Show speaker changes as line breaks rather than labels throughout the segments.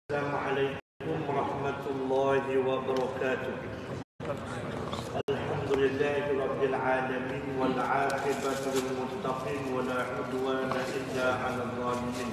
Assalamualaikum warahmatullahi wabarakatuh. Alhamdulillahi rabbil alamin wal 'aqibatu lil muttaqin wa la 'udwana illa 'alal zalimin.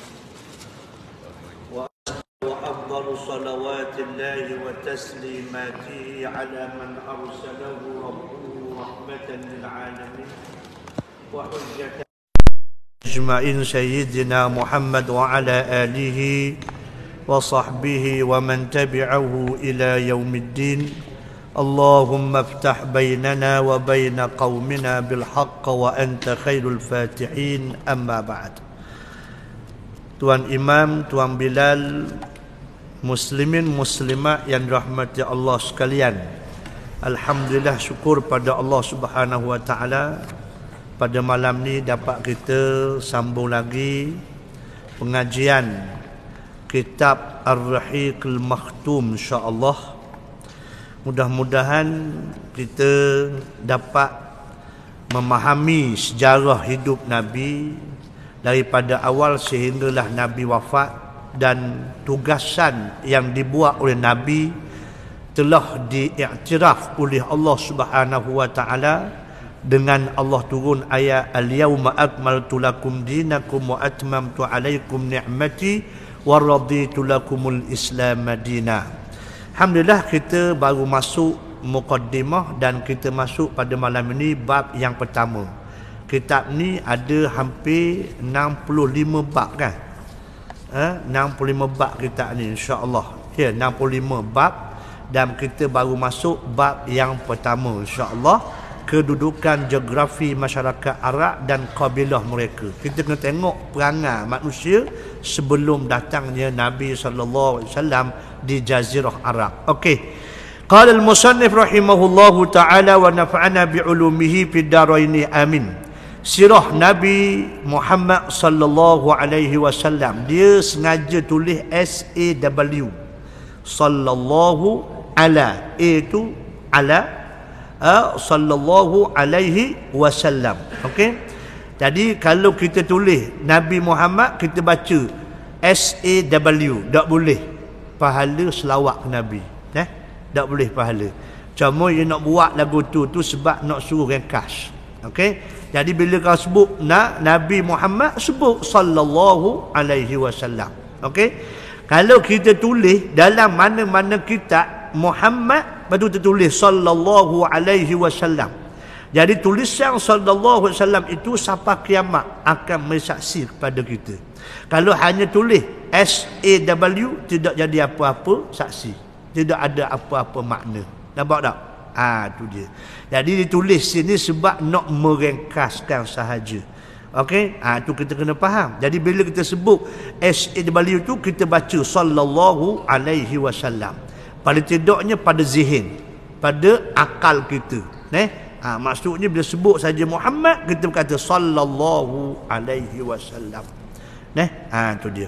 Wa afdalu salawatillahi wa taslimatihi 'ala man arsalahu rabbuhu rahmatan lil 'alamin wa hujjatan ajma'in sayyidina Muhammad wa 'ala alihi وصحبه ومن تبعه إلى يوم الدين اللهم افتح بيننا وبين قومنا بالحق وأنت خير الفاتحين أما بعد. Tuan Imam, Tuan Bilal, muslimin muslimat yang dirahmati Allah sekalian, alhamdulillah, syukur pada Allah Subhanahu wa taala pada malam ni dapat kita sambung lagi pengajian Kitab Ar-Rahiq Al-Makhtum, insya-Allah. Mudah-mudahan kita dapat memahami sejarah hidup Nabi daripada awal sehinggalah Nabi wafat, dan tugasan yang dibuat oleh Nabi telah diiktiraf oleh Allah Subhanahu wa taala dengan Allah turun ayat al-yauma akmaltu lakum dinakum wa atmamtu alaikum ni'mati waraditu lakumul Islam madina. Alhamdulillah, kita baru masuk muqaddimah dan kita masuk pada malam ini bab yang pertama. Kitab ni ada hampir 65 bab kan? 65 bab kitab ni, insya-Allah. Ya, 65 bab, dan kita baru masuk bab yang pertama, insya-Allah. Kedudukan geografi masyarakat Arab dan kabilah mereka. Kita kena tengok perangai manusia sebelum datangnya Nabi sallallahu alaihi wasallam di jazirah Arab. Okey. Qala al-musannif rahimahullahu taala wa nafa'ana bi ulumihi fid darain amin. Sirah Nabi Muhammad sallallahu alaihi wasallam, dia sengaja tulis SAW. Sallallahu ala, itu ala sallallahu alaihi wasallam. Okey. Jadi kalau kita tulis Nabi Muhammad, kita baca SAW, tak boleh pahala selawat ke Nabi. Tak boleh pahala. Cuma dia nak buat lagu tu sebab nak suruh ringkas. Okey. Jadi bila kau sebut Nabi Muhammad, sebut sallallahu alaihi wasallam. Okey. Kalau kita tulis dalam mana-mana kitab Muhammad, lepas tu tertulis sallallahu alaihi wasallam. Jadi tulisan sallallahu alaihi wasallam itu sampai kiamat akan bersaksi kepada kita. Kalau hanya tulis SAW, tidak jadi apa-apa saksi, tidak ada apa-apa makna. Nampak tak? Tu dia. Jadi ditulis sini sebab nak meringkaskan sahaja. Okey, tu kita kena faham. Jadi bila kita sebut SAW tu, kita baca sallallahu alaihi wasallam. Paling tidaknya pada zihin, pada akal kita. Maksudnya bila sebut saja Muhammad, kita berkata sallallahu alaihi wasallam. Tu dia.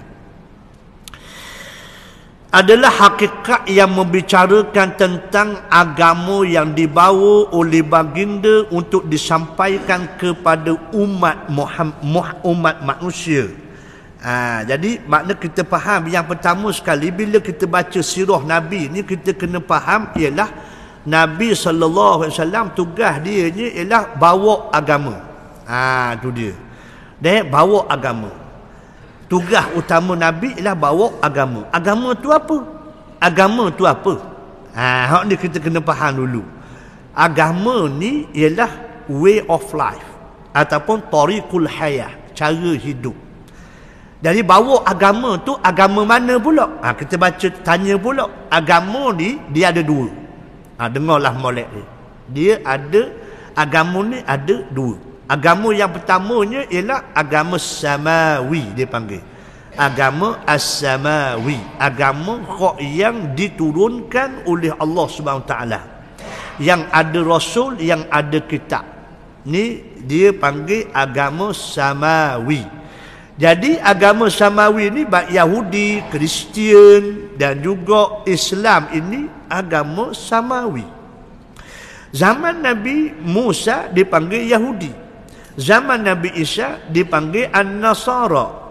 Adalah hakikat yang membicarakan tentang agama yang dibawa oleh baginda untuk disampaikan kepada umat manusia. Jadi makna kita faham yang pertama sekali, bila kita baca sirah Nabi ni, kita kena faham ialah Nabi sallallahu alaihi wasallam tugas dia ni ialah bawa agama. Tu dia. Bawa agama. Tugas utama Nabi ialah bawa agama. Agama tu apa? Agama tu apa? Hak ni kita kena faham dulu. Agama ni ialah way of life ataupun tariqul hayah, cara hidup. Jadi bawa agama tu, agama mana pula? Kita baca, tanya pula. Agama ni dia ada dua. Dengarlah molek ni. Dia ada, agama ni ada dua. Agama yang pertamanya ialah agama samawi, dia panggil. Agama as-samawi. Agama yang diturunkan oleh Allah Subhanahu taala. Yang ada rasul, yang ada kitab. Ni dia panggil agama samawi. Jadi agama samawi ni baik Yahudi, Kristian dan juga Islam, ini agama samawi. Zaman Nabi Musa dipanggil Yahudi. Zaman Nabi Isa dipanggil An-Nasara.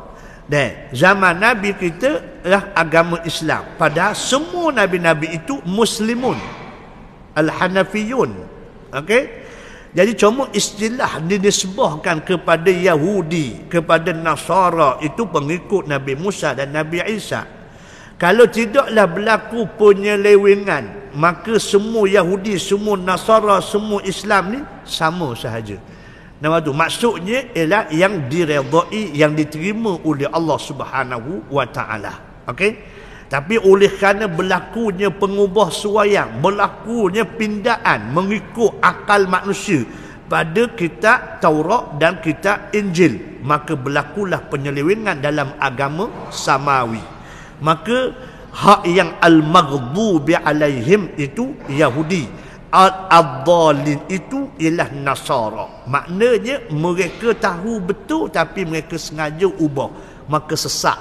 Zaman Nabi kita lah agama Islam. Padahal semua Nabi-Nabi itu Muslimun, Al-Hanafiyun. Okey. Jadi cuma istilah dinisbahkan kepada Yahudi, kepada Nasara, itu pengikut Nabi Musa dan Nabi Isa. Kalau tidaklah berlaku penyelewengan, maka semua Yahudi, semua Nasara, semua Islam ni sama sahaja. Nama tu maksudnya ialah yang diredai, yang diterima oleh Allah Subhanahu wa taala. Okey? Tapi oleh kerana berlakunya pengubah suayang, berlakunya pindaan mengikut akal manusia pada kitab Taurat dan kitab Injil, maka berlakulah penyelewengan dalam agama samawi. Maka hak yang al-maghdubi alaihim itu Yahudi, ad-dhalin itu ialah Nasara. Maknanya mereka tahu betul tapi mereka sengaja ubah, maka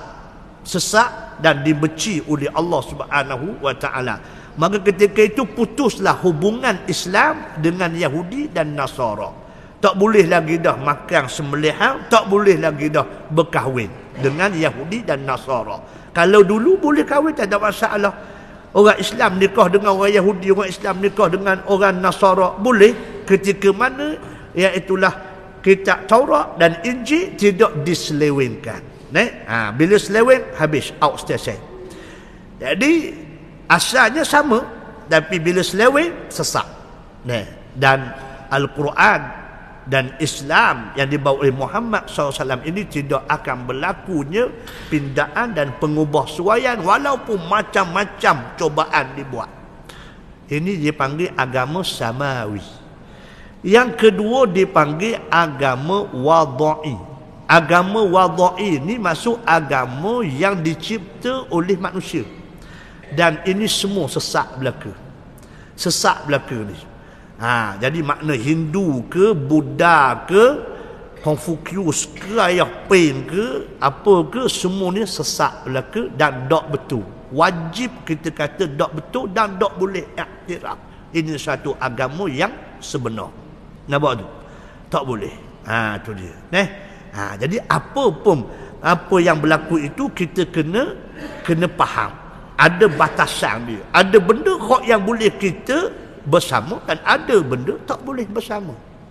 sesat dan dibenci oleh Allah Subhanahu wa taala. Maka ketika itu putuslah hubungan Islam dengan Yahudi dan Nasara. Tak boleh lagi dah makan sembelihan, tak boleh lagi dah berkahwin dengan Yahudi dan Nasara. Kalau dulu boleh kahwin, tak ada masalah. Orang Islam nikah dengan orang Yahudi, orang Islam nikah dengan orang Nasara, boleh. Ketika mana iaitulah kitab Taurat dan Injil tidak diselewengkan. Bila seleweng, habis, out station. Jadi asalnya sama, tapi bila seleweng, sesat. Dan Al-Quran dan Islam yang dibawa oleh Muhammad SAW ini tidak akan berlakunya pindaan dan pengubah suaian walaupun macam-macam cobaan dibuat. Ini dipanggil agama samawi. Yang kedua dipanggil agama wadai. Agama wadai ini masuk agama yang dicipta oleh manusia. Dan ini semua sesat belaka. Sesat belaka ni. Jadi makna Hindu ke, Buddha ke, Confucius ke, Ayah Pain ke, apa ke, semua ni sesat belaka dan tak betul. Wajib kita kata tak betul dan tak boleh iktiraf. Ini satu agama yang sebenar. Nampak tu? Tak boleh. Tu dia. Jadi apa yang berlaku itu kita kena faham. Ada batasan dia. Ada benda yang boleh kita bersama dan ada benda tak boleh bersama.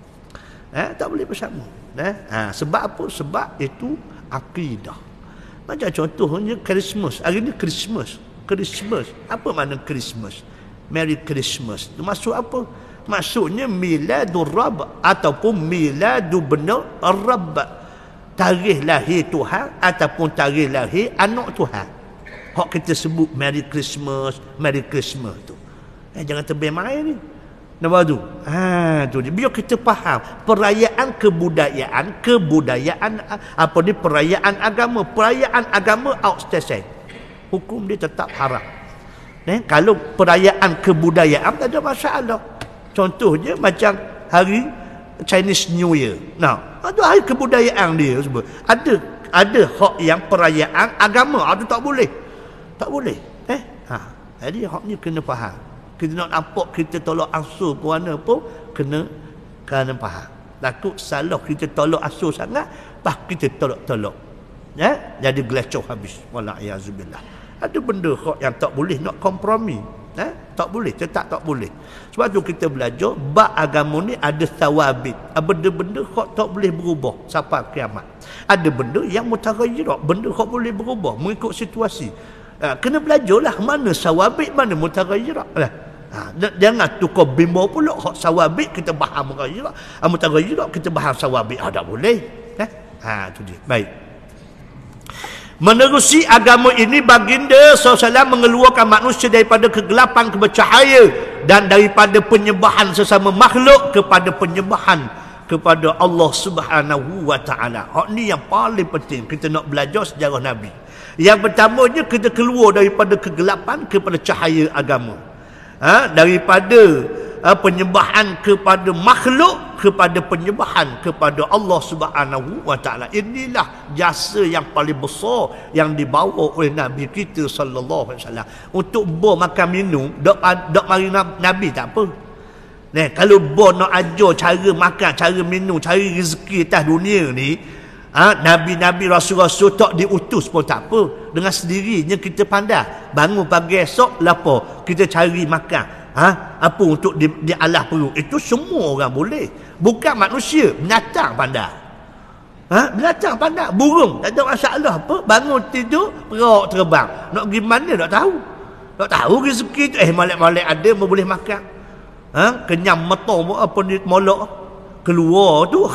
Tak boleh bersama. Sebab apa? Sebab itu akidah. Macam contohnya Christmas. Hari ni Christmas. Apa makna Christmas? Merry Christmas. Itu maksud apa? Maksudnya miladur Rabb ataupun miladu benar Rabb. Tarikh lahir Tuhan ataupun tarikh lahir anak Tuhan. Hak kita sebut Merry Christmas tu. Jangan terbang main ni. Nampak tu? Tu dia. Biar kita faham perayaan kebudayaan apa ni, perayaan agama outstation. Hukum dia tetap haram. Kalau perayaan kebudayaan tak ada masalah. Contohnya macam hari Chinese New Year. Itu hari kebudayaan dia sebut. Ada hak yang perayaan agama, itu tak boleh. Tak boleh. Jadi hak ni kena faham. Kita nak nampak kita tolak ansur ke mana pun kena faham. Takut salah kita tolak ansur sangat, bah kita tolak. Jadi gelecoh habis. Wala'iyahzubillah. Ada benda yang tak boleh nak kompromi. Tak boleh, tetap tak boleh. Sebab tu kita belajar bab agama ni ada thawabit. Benda-benda tak boleh berubah sampai kiamat. Ada benda yang mutaghayyirah, benda boleh berubah mengikut situasi. Kena belajarlah mana sawabit, mana mutaghayyirah. Jangan tukar bimbo pula hak sawabit kita faham mutaghayyirah, mutaghayyirah kita faham sawabit. Tak boleh. Tu dia. Baik. Menerusi agama ini, baginda SAW mengeluarkan manusia daripada kegelapan ke cahaya dan daripada penyembahan sesama makhluk kepada penyembahan kepada Allah Subhanahu wa taala. Hak ni yang paling penting kita nak belajar sejarah Nabi. Yang pertamanya kita keluar daripada kegelapan kepada cahaya agama. Daripada penyembahan kepada makhluk kepada penyembahan kepada Allah Subhanahu wa taala. Inilah jasa yang paling besar yang dibawa oleh Nabi kita sallallahu alaihi wasallam. Untuk makan minum dak mari Nabi tak apa. Kalau nak ajar cara makan, cara minum, cari rezeki atas dunia ni, Nabi-nabi rasul-rasul tak diutus pun tak apa. Dengan sendirinya kita pandai. Bangun pagi esok lapar, kita cari makan. Apa untuk di alah perut. Itu semua orang boleh. Bukan manusia, binatang pandai. Binatang pandai. Burung tak ada masalah apa. Bangun tidur, perak terbang. Nak pergi mana tak tahu. Tak tahu rezeki tu. Malek-malek ada boleh makan. Kenyam metong apa ni molok. Keluar tu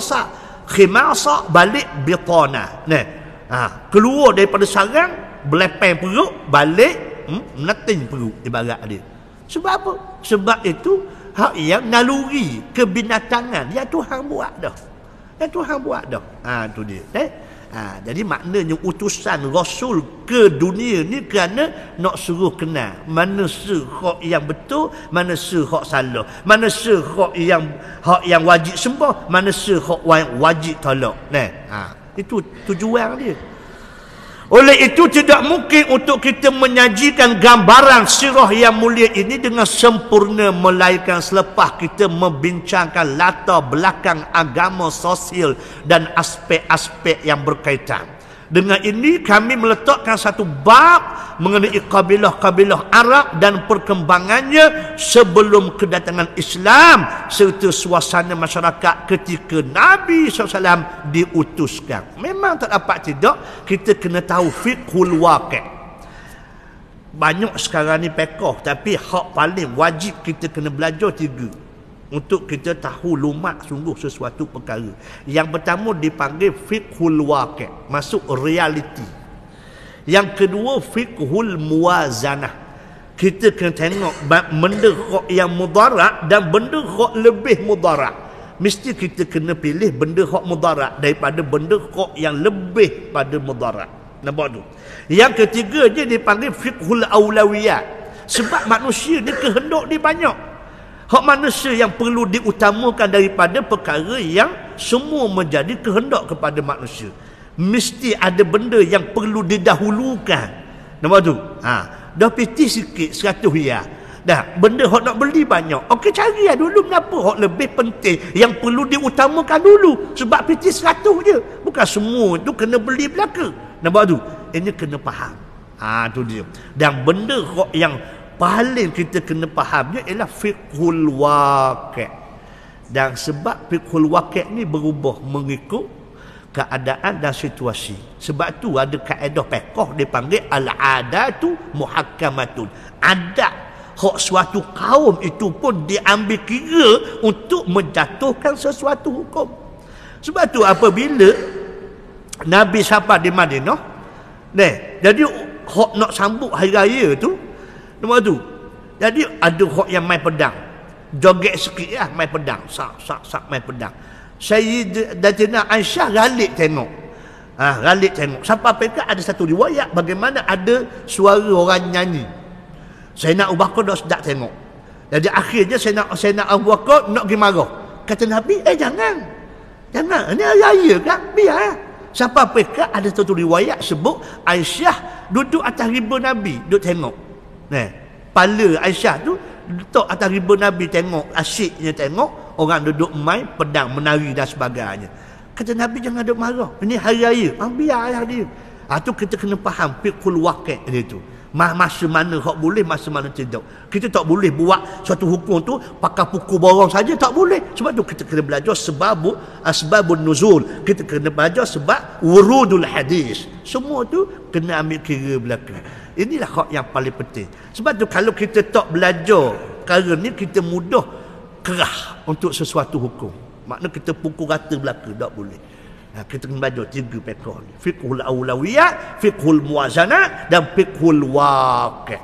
khimasa balik bitana. Keluar daripada sarang, belepeng perut, balik meneting perut ibarat dia. Sebab apa? Sebab itu hak yang naluri kebinatangan yang Tuhan buat dah. Yang Tuhan buat dah. Tu dia. Jadi maknanya utusan Rasul ke dunia ni kerana nak suruh kenal mana hak yang betul, mana hak salah, mana hak yang wajib sembah, mana hak yang wajib tolak. Itu tujuan dia. Oleh itu tidak mungkin untuk kita menyajikan gambaran sirah yang mulia ini dengan sempurna melainkan selepas kita membincangkan latar belakang agama, sosial dan aspek-aspek yang berkaitan. Dengan ini kami meletakkan satu bab mengenai kabilah-kabilah Arab dan perkembangannya sebelum kedatangan Islam serta suasana masyarakat ketika Nabi SAW diutuskan. Memang tak dapat tidak, kita kena tahu fiqhul waqi'. Banyak sekarang ni pekoh, tapi hak paling wajib kita kena belajar 3 untuk kita tahu lumak sungguh sesuatu perkara. Yang pertama dipanggil fiqhul waqi', masuk realiti. Yang kedua fiqhul muwazanah. Kita kena tengok benda yang mudarat dan benda lebih mudarat. Mesti kita kena pilih benda mudarat daripada benda yang lebih pada mudarat. Nampak tu? Yang ketiga dia dipanggil fiqhul aulawiyat. Sebab manusia ni kehendak dia banyak. Hak manusia yang perlu diutamakan daripada perkara yang semua menjadi kehendak kepada manusia. Mesti ada benda yang perlu didahulukan. Nampak tu? Dah piti sikit 100 riyal. Dah, benda hak nak beli banyak. Okey, cari dulu kenapa hak lebih penting yang perlu diutamakan dulu. Sebab piti 100 je. Bukan semua tu kena beli belaka. Nampak tu? Ini kena faham. Tu dia. Dan benda hak yang paling kita kena fahamnya ialah fiqhul waqi'. Dan sebab fiqhul waqi' ni berubah mengikut keadaan dan situasi. Sebab tu ada kaedah fiqh dipanggil al-adatu muhakkamatun. Adat hak suatu kaum itu pun diambil kira untuk menjatuhkan sesuatu hukum. Sebab tu apabila Nabi sampai di Madinah, jadi hak nak sambut hari raya tu, nampak tu. Jadi ada hak yang main pedang. Joget sikit lah main pedang. Sak main pedang. Sayyidatina Aisyah ralik tengok. Ralik tengok. Sampai mereka ada satu riwayat bagaimana ada suara orang nyanyi. Sayyidina Abu Bakar dah sedap tengok. Jadi akhirnya Sayyidina Abu Bakar nak pergi marah. Kata Nabi, jangan. Ini hari raya kan? Biar. Sampai mereka ada satu riwayat sebut Aisyah duduk atas riba Nabi, duduk tengok. Pala Aisyah tu duduk atas riba Nabi tengok, asyiknya tengok orang duduk main pedang, menari dan sebagainya. Kata Nabi, jangan duduk marah, ini hari raya. Biarlah dia. Tu kita kena faham fiqhul waqi' dia tu. Masa mana hak boleh, masa mana tidak. Kita tak boleh buat suatu hukum tu pakai pukul borong saja, tak boleh. Sebab tu kita kena belajar asbabun nuzul. Kita kena belajar sebab wurudul hadis. Semua tu kena ambil kira belakang. Inilah hak yang paling penting. Sebab tu kalau kita tak belajar perkara ni, kita mudah kerah untuk sesuatu hukum. Makna kita pukul rata belaka, tak boleh. Kita kena belajar 3 fiqh ni. Fiqhul aulawiyat, fiqhul muwazanah dan fiqhul waqi'.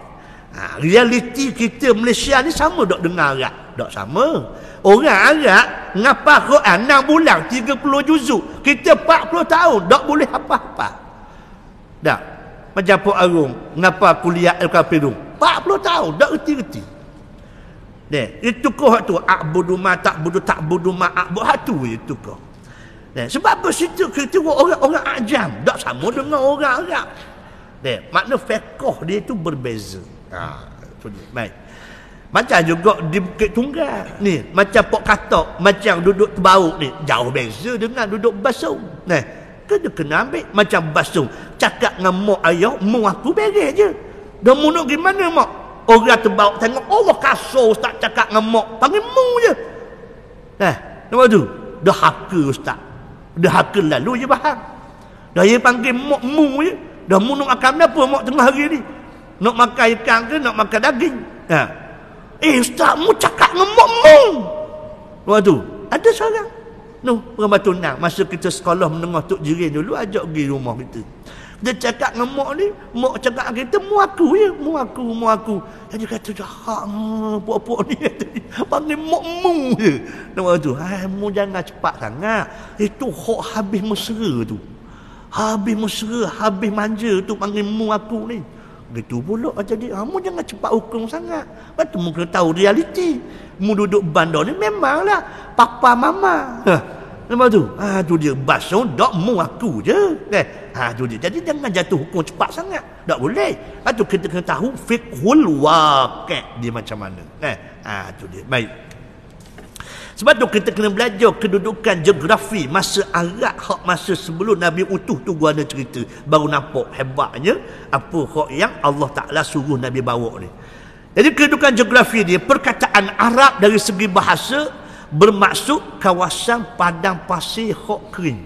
Realiti kita Malaysia ni sama tak dengan Arab? Tak sama. Orang Arab ngapa Quran 6 bulan 30 juzuk. Kita 40 tahun tak boleh apa-apa. Tak. Macam Pak Arung ngapa kuliah Al-Kafirun 40 tahun tak reti-reti. Itu kau hak tu a'budu ma ta'budu ma a'budu hak tu itu kau. Sebab apa situ kita orang ajam tak sama dengan orang Arab. Makna fiqh dia itu berbeza. Baik. Macam juga di Bukit Tunggal ni, macam Pok Katok, macam duduk Tebauk ni, jauh beza dengan duduk Basau. ke dia kena ambil. Macam basuh cakap dengan mak ayah, mak aku beres je. Dah mu nak gimana mak? Orang terbawa tengok, Allah kasar ustaz cakap dengan mak, panggil mu je. Nampak tu? Dah haka ustaz. Dah haka lalu je faham. Dah dia panggil mak mu je. Dah mu nak makan apa mak tengah hari ni? Nak makan ikan ke nak makan daging? Ustaz mu cakap dengan mak mu. Nampak tu? Ada seorang. Orang Batu Nang. Masa kita sekolah menengah Tok Jirin dulu, ajak pergi rumah kita. Dia cakap dengan mak ni, mak cakap dengan kita, mu aku je, mu aku. Jadi kata, jahat puak-puak ni. Panggil mak mu je. Nampak tu? Mu jangan cepat sangat. Itu hak habis mesra tu. Habis mesra, habis manja tu panggil mu aku ni. Gitu pula jadi, mu jangan cepat hukum sangat. Lepas tu mu kena tahu realiti. Mu duduk bandar ni memanglah papa mama. Nampak tu? Tu dia basuh dak mu aku je. Tu dia. Jadi jangan jatuh hukum cepat sangat. Tak boleh. Lepas tu kita kena tahu fiqhul waqi' dia macam mana. Tu dia. Baik. Sebab tu kita kena belajar kedudukan geografi masa Arab hak masa sebelum Nabi utuh tu gua ada cerita. Baru nampak hebatnya apa hak yang Allah Ta'ala suruh Nabi bawa ni. Jadi kedudukan geografi dia, perkataan Arab dari segi bahasa bermaksud kawasan padang pasir hak kering.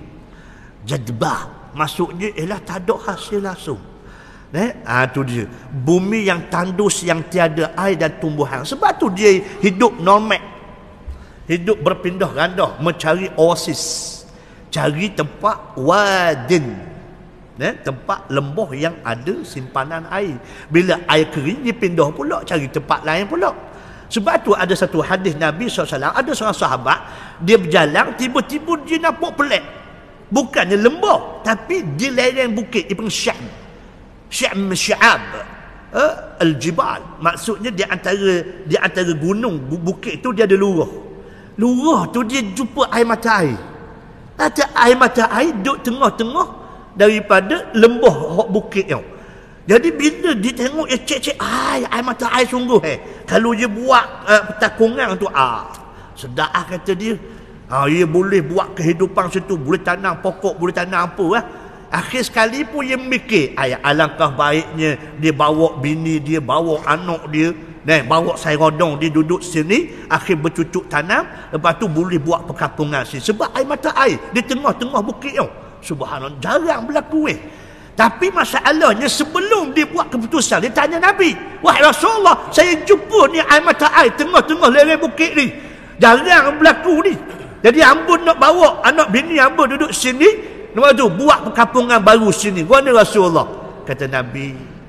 Jadbah maksudnya ialah tak ada hasil langsung. Tu dia. Bumi yang tandus yang tiada air dan tumbuhan. Sebab tu dia hidup nomad. Hidup berpindah randah mencari oasis, cari tempat wadin, tempat lembah yang ada simpanan air. Bila air kering dia pindah pula cari tempat lain pula. Sebab tu ada satu hadis Nabi SAW, ada seorang sahabat dia berjalan, tiba-tiba dia nampak pelik. Bukannya lembah, tapi di lereng bukit Ibn Sya'ab Al-Jibal. Maksudnya di antara gunung bukit tu dia ada lurah. Lurah tu dia jumpa air mata air. Ada air mata air duduk tengah-tengah daripada lembah hok bukit tu. Jadi bila dia tengok dia cek air mata air sungguh kalau dia buat petakungan tu sedap kata dia. Dia boleh buat kehidupan situ, boleh tanam pokok, boleh tanam apa Akhir sekali pun dia mikir, alangkah baiknya dia bawa bini dia, bawa anak dia, bawa sayrodong dia duduk sini, akhir bercucuk tanam, lepas tu boleh buat perkampungan sini. Sebab air mata air di tengah-tengah bukit tu. Subhanallah, jarang berlaku Tapi masalahnya sebelum dia buat keputusan, dia tanya Nabi, wahai Rasulullah, saya jumpa ni air mata air tengah-tengah lereng bukit ni. Jarang berlaku ni. Jadi hamba nak bawa anak bini hamba duduk sini, lepas tu buat perkampungan baru sini. Mana Rasulullah? Kata Nabi,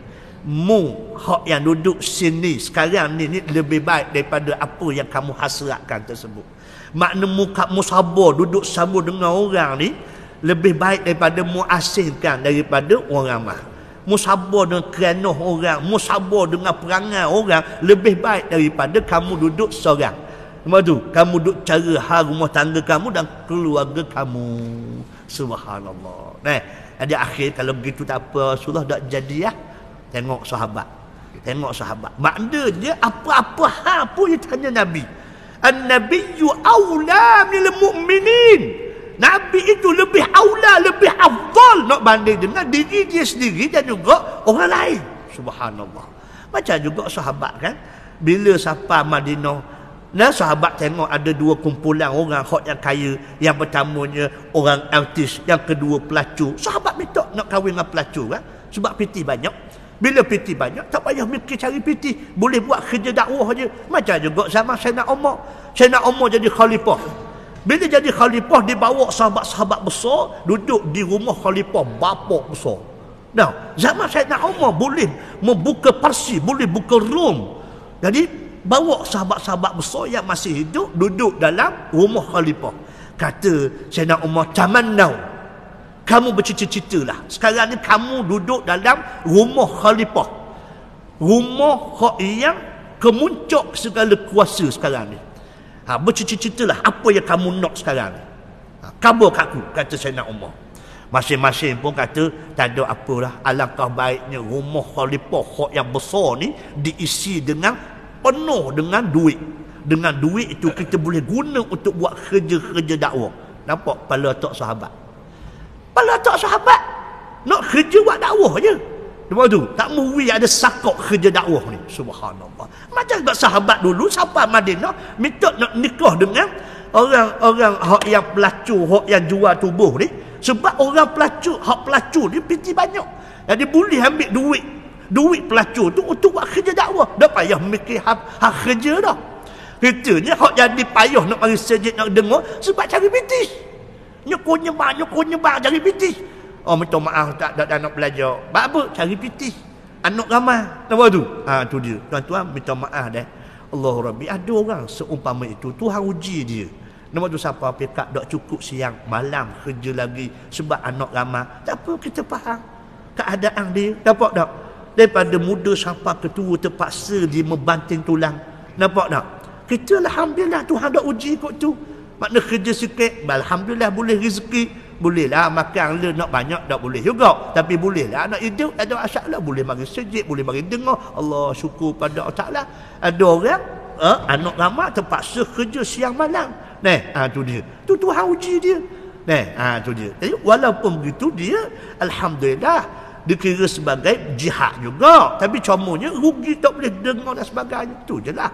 mu hak yang duduk sini sekarang ni lebih baik daripada apa yang kamu hasratkan tersebut. Makna mu sabar duduk sama dengan orang ni lebih baik daripada mu asingkan daripada orang ramai. Mu sabar dengan kerana orang, mu sabar dengan perangai orang lebih baik daripada kamu duduk seorang. Lepas tu kamu duduk cara hal rumah tangga kamu dan keluarga kamu. Subhanallah. Jadi akhir kalau begitu tak apa, Rasulullah tak jadi Tengok sahabat. Maknanya apa-apa hal pun dia tanya Nabi. An-nabiyyu aula minal mu'minin. Nabi itu lebih aula, lebih afdal nak banding dengan diri dia sendiri dan juga orang lain. Subhanallah. Macam juga sahabat kan, bila sampai Madinah, sahabat tengok ada dua kumpulan orang hak yang kaya. Yang pertamanya orang artis, yang kedua pelacur. Sahabat minta nak kahwin dengan pelacur sebab piti banyak. Bila piti banyak, tak payah mikir cari piti, boleh buat kerja dakwah je. Macam juga zaman Sayyidina Umar. Sayyidina Umar jadi khalifah. Bila jadi khalifah, dia bawa sahabat-sahabat besar duduk di rumah khalifah bapa besar. Zaman Sayyidina Umar boleh membuka Parsi, boleh buka Rom. Jadi bawa sahabat-sahabat besar yang masih hidup duduk dalam rumah khalifah. Kata Sayyidina Umar, tamannau, kamu bercita-citalah sekarang ni kamu duduk dalam rumah khalifah, rumah yang kemuncak segala kuasa sekarang ni. Bercita-citalah apa yang kamu nak sekarang ni. Kabar kat aku, kata Sayyidina Umar. Masing-masing pun kata tak ada apalah, alangkah baiknya rumah khalifah yang besar ni diisi dengan penuh dengan duit. Dengan duit itu kita boleh guna untuk buat kerja-kerja dakwah. Nampak kepala otak sahabat. Pala tak sahabat nak kerja buat dakwah je. Lepas tu tak mui ada sakok kerja dakwah ni. Subhanallah. Macam buat sahabat dulu sampai Madinah minta nak nikah dengan orang-orang hak yang pelacur, hak yang jual tubuh ni. Sebab orang pelacur ni piti banyak. Jadi boleh ambil duit pelacur tu untuk buat kerja dakwah. Dah payah mikir hak kerja dah. Kitanya hak jadi payah nak mari sejid nak dengar sebab cari bitis. Nyokor nyebang cari bitis. Oh minta maaf tak nak belajar. Apa? Cari bitis. Anak ramai. Nampak tu? Tu dia. Tuan-tuan minta maaf dah. Allah Rabbi, ada orang seumpama itu Tuhan uji dia. Nampak tu siapa pekat tak cukup siang malam kerja lagi sebab anak ramai. Tak apa, kita faham keadaan dia. Nampak tak? Daripada muda sampai ketua terpaksa dia membanting tulang. Nampak tak? Kita alhamdulillah Tuhan dah uji kot tu. Makna kerja sikit, alhamdulillah boleh rezeki. Bolehlah makan le nak banyak tak boleh juga. Tapi bolehlah nak hidup, ada masalah, boleh mari sejid, boleh mari dengar. Allah syukur pada Allah Taala. Ada orang anak ramai terpaksa kerja siang malam. Tu dia. Tu Tuhan uji dia. Tu dia. Jadi walaupun begitu dia alhamdulillah dikira sebagai jihad juga. Tapi comanya rugi tak boleh dengar dan sebagainya. Tu jelah.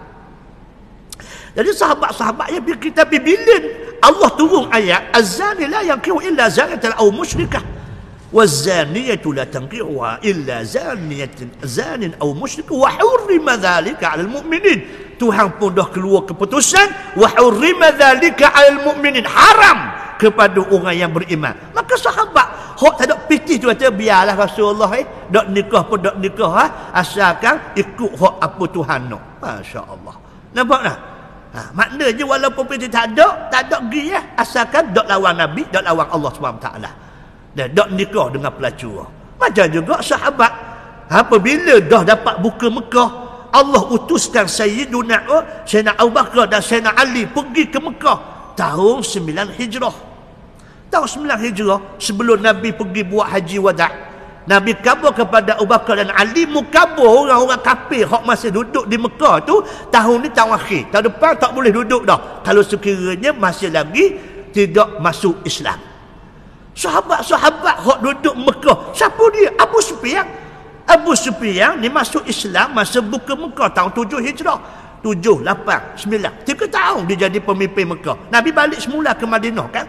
Jadi sahabat-sahabat yang tapi bila Allah turun ayat az-zani la yankihu illa zanatan aw musyrikah waz-zaniyatu la tankihuha illa zanin aw musyrik wa hurrima dhalika 'alal mu'minin. Tuhan pun dah keluar keputusan wa hurrima dhalika 'alal mu'minin, haram kepada orang yang beriman. Maka sahabat hok tak ada pitih tu kata biarlah Rasulullah dak nikah pun dak nikah asalkan ikut hok apa Tuhan nak. Masya-Allah. Nampak tak? Maknanya walaupun pitih tak ada pergi asalkan dak lawan Nabi, dak lawan Allah SWT. Dan dak nikah dengan pelacur. Macam juga sahabat apabila dah dapat buka Mekah, Allah utuskan Sayyidina Abu Bakar dan Sayyidina Ali pergi ke Mekah tahun 9 Hijrah. Tahun 9 Hijrah sebelum Nabi pergi buat haji wada'. Nabi khabar kepada Abu Bakar dan Ali mukabur orang-orang kafir hak masih duduk di Mekah tu tahun ni tahun akhir. Tahun depan tak boleh duduk dah kalau sekiranya masih lagi tidak masuk Islam. Sahabat-sahabat hak duduk Mekah, siapa dia? Abu Sufyan. Abu Sufyan ni masuk Islam masa buka Mekah tahun 7 Hijrah. 7, 8, 9. 3 tahun dia jadi pemimpin Mekah. Nabi balik semula ke Madinah kan.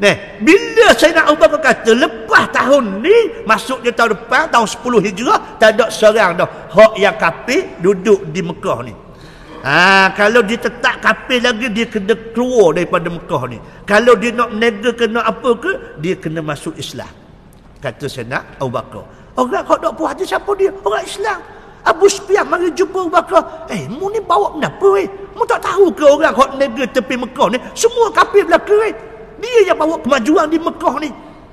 Bila Sayyidina Abu Bakar kata lepas tahun ni masuk dia tahun depan tahun 10 Hijrah tak ada seorang dah hak yang kafir duduk di Mekah ni. Kalau dia tetap kafir lagi dia kena keluar daripada Mekah ni. Kalau dia nak nega kena apa ke dia kena masuk Islam. Kata Sayyidina Abu Bakar. Orang hak tak puas hati siapa dia? Orang Islam. Abu Sufyan mari jumpa Abu Bakar. Mu ni bawa kenapa Mu tak tahu ke orang hak nega tepi Mekah ni semua kafir belaka Dia yang bawa kemajuan di Mekah ni.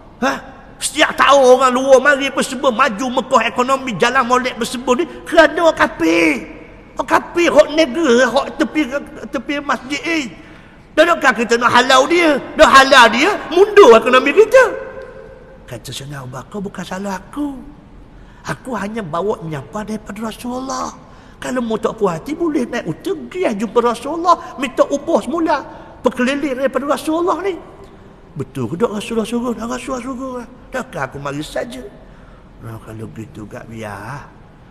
Setiap tahun orang luar mari bersebut maju Mekah ekonomi jalan molek bersebut ni kerana orang kafir. Orang kafir hak negara hak tepi masjid Dalam kita nak halau dia, dah halal dia, mundur ekonomi kita. Kata Sayyidina Abu Bakar, bukan salah aku. Aku hanya bawa nyapa daripada Rasulullah. Kalau mu tak puas hati boleh naik utang pergi jumpa Rasulullah, minta upah semula. Berkeliling daripada Rasulullah ni. Betul ke tak Rasulullah suruh? Rasulullah suruh. Takkan aku mari saja. Kalau gitu tak biar.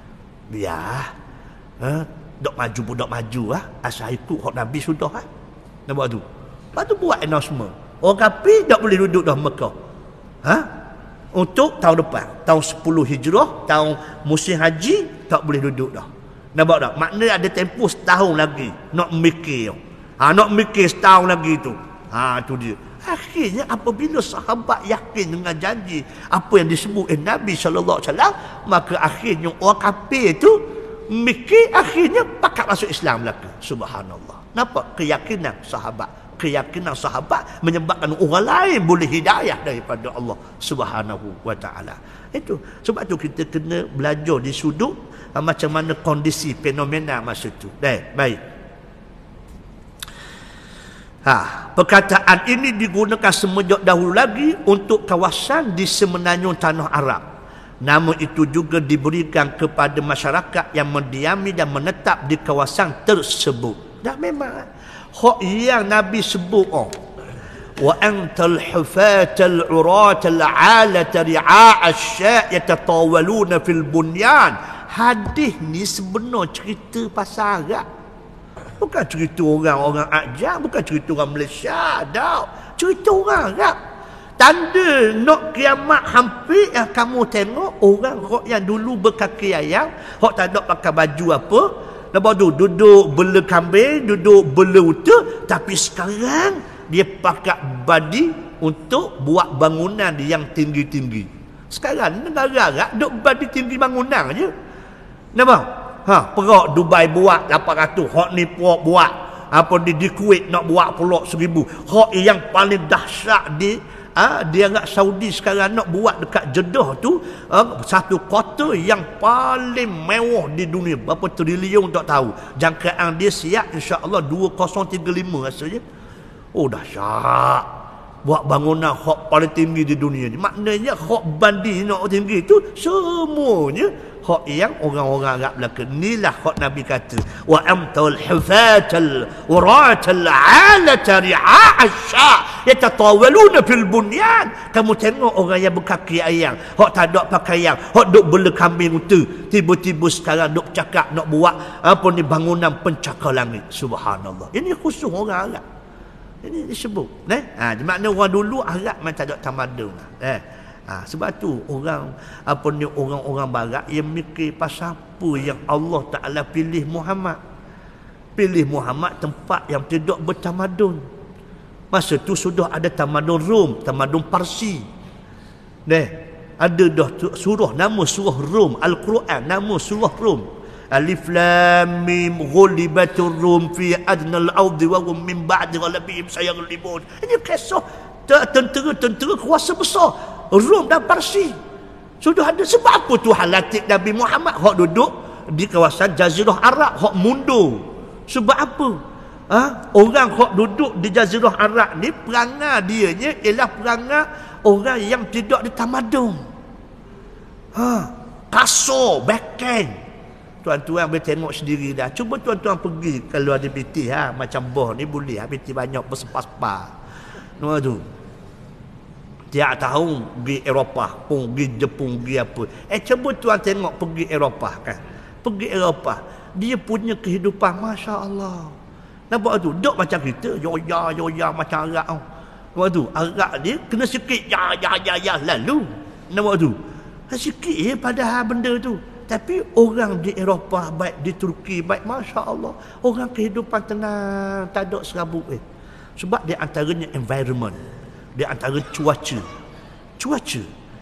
Dok maju pun dok maju asal ikut hak Nabi sudah Nampak tu. Lepas tu buat announcement. Orang kafir tak boleh duduk dah Mekah. Untuk tahun depan, tahun 10 Hijrah, tahun musim haji tak boleh duduk dah. Nampak tak? Maknanya ada tempoh setahun lagi nak mikir. Nak mikir setahun lagi tu. Tu dia. Akhirnya apabila sahabat yakin dengan janji apa yang disebut Nabi SAW, maka akhirnya orang kafir tu mikir akhirnya pakat masuk Islam belaka. Subhanallah. Nampak keyakinan sahabat. Keyakinan sahabat menyebabkan orang lain boleh hidayah daripada Allah Subhanahu wa taala. Itu sebab tu kita kena belajar di sudut macam mana kondisi fenomena masa tu. Baik. Perkataan ini digunakan semenjak dahulu lagi untuk kawasan di semenanjung tanah Arab. Namun itu juga diberikan kepada masyarakat yang mendiami dan menetap di kawasan tersebut. Dan memang hak yang Nabi sebut wa antal hufatal uratal alata ri'a asya' yatatawaluna fil bunyan. Hadis ni sebenar cerita pasal Arab. Bukan cerita orang-orang Ajam, bukan cerita orang Malaysia, dah. Cerita orang Arab. Tanda nak kiamat hampir yang kamu tengok orang yang dulu berkaki ayam, hok tak ada pakai baju apa, lepas tu duduk bela kambing, duduk bela unta, tapi sekarang dia pakai badi untuk buat bangunan yang tinggi-tinggi. Sekarang negara Arab duk badi tinggi bangunan je. Nampak? Perak Dubai buat 800, hok ni buat apa di Kuwait nak buat pula 1000. Hok yang paling dahsyat di Arab Saudi sekarang nak buat dekat Jeddah tu satu kota yang paling mewah di dunia, berapa triliun tak tahu. Jangkaan dia siap insya-Allah 2035 rasanya. Oh dahsyat. Buat bangunan hak paling tinggi di dunia ni. Maknanya hak bandi nak tinggi tu semuanya hak yang orang-orang Arab belaka. Inilah hak Nabi kata, wa amtal hufatal uratal alata ri'a asya' yatatawaluna fil bunyan. Kamu tengok orang yang berkaki ayam, hak tak ada pakaian, hak duk bela kambing unta, tiba-tiba sekarang duk cakap nak buat apa ni bangunan pencakar langit. Subhanallah. Ini khusus orang Arab. Ini disebut. Di makna orang dulu Arab memang tak ada tamadun. Sebab tu orang-orang barat yang mikir pasal apa yang Allah Ta'ala pilih Muhammad. Pilih Muhammad tempat yang tidak bertamadun. Masa tu sudah ada tamadun Rom, tamadun Parsi. Ada dah surah, nama surah Rom, Al-Quran nama surah Rom. Alif Lam Mim ghulibatur Rum fi adnal ardi wa hum min ba'di ghalabihim sayaghlibun. Ini kisah tentera-tentera kuasa besar Rom dan Parsi. Sudah ada. Sebab apa tu halatik Nabi Muhammad hak duduk di kawasan Jazirah Arab, hak mundur. Sebab apa? Orang hak duduk di Jazirah Arab ni perangai dianya ialah perangai orang yang tidak ditamadun. Kasar, backhand. Tuan-tuan boleh tengok sendiri dah. Cuba tuan-tuan pergi kalau ada PT macam boh ni boleh PT banyak bersepas-sepas. Nampak tu. Tiap tahun pergi Eropah pun, pergi Jepun, pergi apa. Cuba tuan tengok pergi Eropah kan. Pergi Eropah, dia punya kehidupan masya-Allah. Nampak tu? Duk macam kita, yoya macam Arab tau. Nampak tu? Arab dia kena sikit ya lalu. Nampak tu? Sikit padahal benda tu. Tapi orang di Eropah, baik di Turki, baik masya-Allah, orang kehidupan tenang, tak ada serabut. Sebab dia antaranya environment, dia antara cuaca. Cuaca.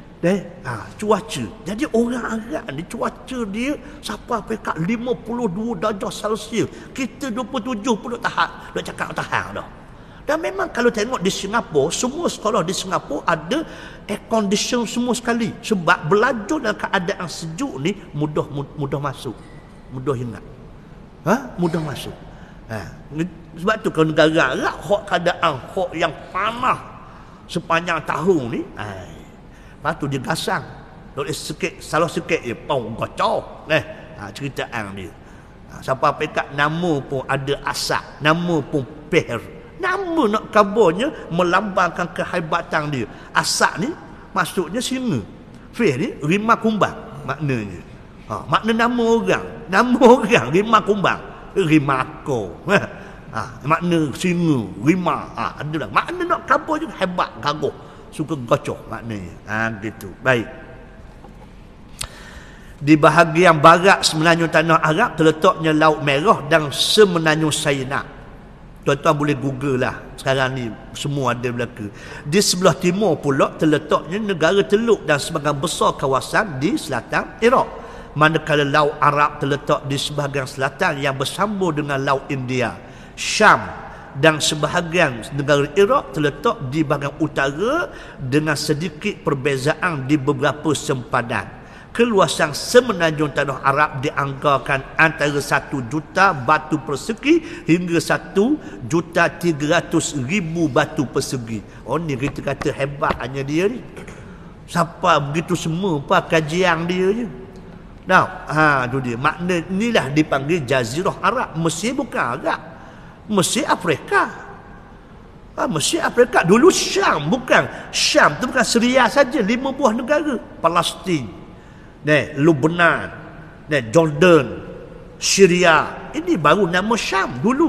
Jadi orang Arab ni cuaca dia sampai pekat 52 darjah Celsius. Kita 27 pun dah cakap tahan dah. Dan memang kalau tengok di Singapura, semua sekolah di Singapura ada air condition semua sekali. Sebab belajar dalam keadaan sejuk ni mudah masuk. Mudah ingat. Mudah masuk. Sebab tu kalau negara Arab, hak keadaan hak yang panas sepanjang tahun ni, lepas tu dia gasang. Salah sikit je, gocok. Ceritaan dia. Sampai pekat nama pun ada asap, nama pun peher. Nama nak kabarnya melambangkan kehebatan dia. Asap ni maksudnya singa. Fih ni rimah kumbang maknanya. Makna nama orang. Nama orang rimah kumbang. Rimako. Makna singa, rimah. Adalah. Makna nak kabar juga hebat, gagah. Suka gocok maknanya. Gitu. Baik. Di bahagian barat semenanjung tanah Arab terletaknya Laut Merah dan semenanjung Sainab. Tuan-tuan boleh google lah. Sekarang ni semua ada belaka. Di sebelah timur pula terletaknya negara Teluk dan sebahagian besar kawasan di selatan Iraq. Manakala Laut Arab terletak di sebahagian selatan yang bersambung dengan Laut India. Syam dan sebahagian negara Iraq terletak di bahagian utara dengan sedikit perbezaan di beberapa sempadan. Keluasan semenanjung tanah Arab dianggarkan antara 1 juta batu persegi hingga 1,300,000 batu persegi. Ni kita kata hebatnya dia ni. Sampai begitu semua apa kajian dia je. Tu dia. Makna inilah dipanggil Jazirah Arab. Mesir bukan Arab. Mesir Afrika. Mesir Afrika dulu Syam, bukan Syam tu bukan Syria saja, 5 buah negara, Palestin, Lebanon, Jordan, Syria, ini baru nama Syam dulu.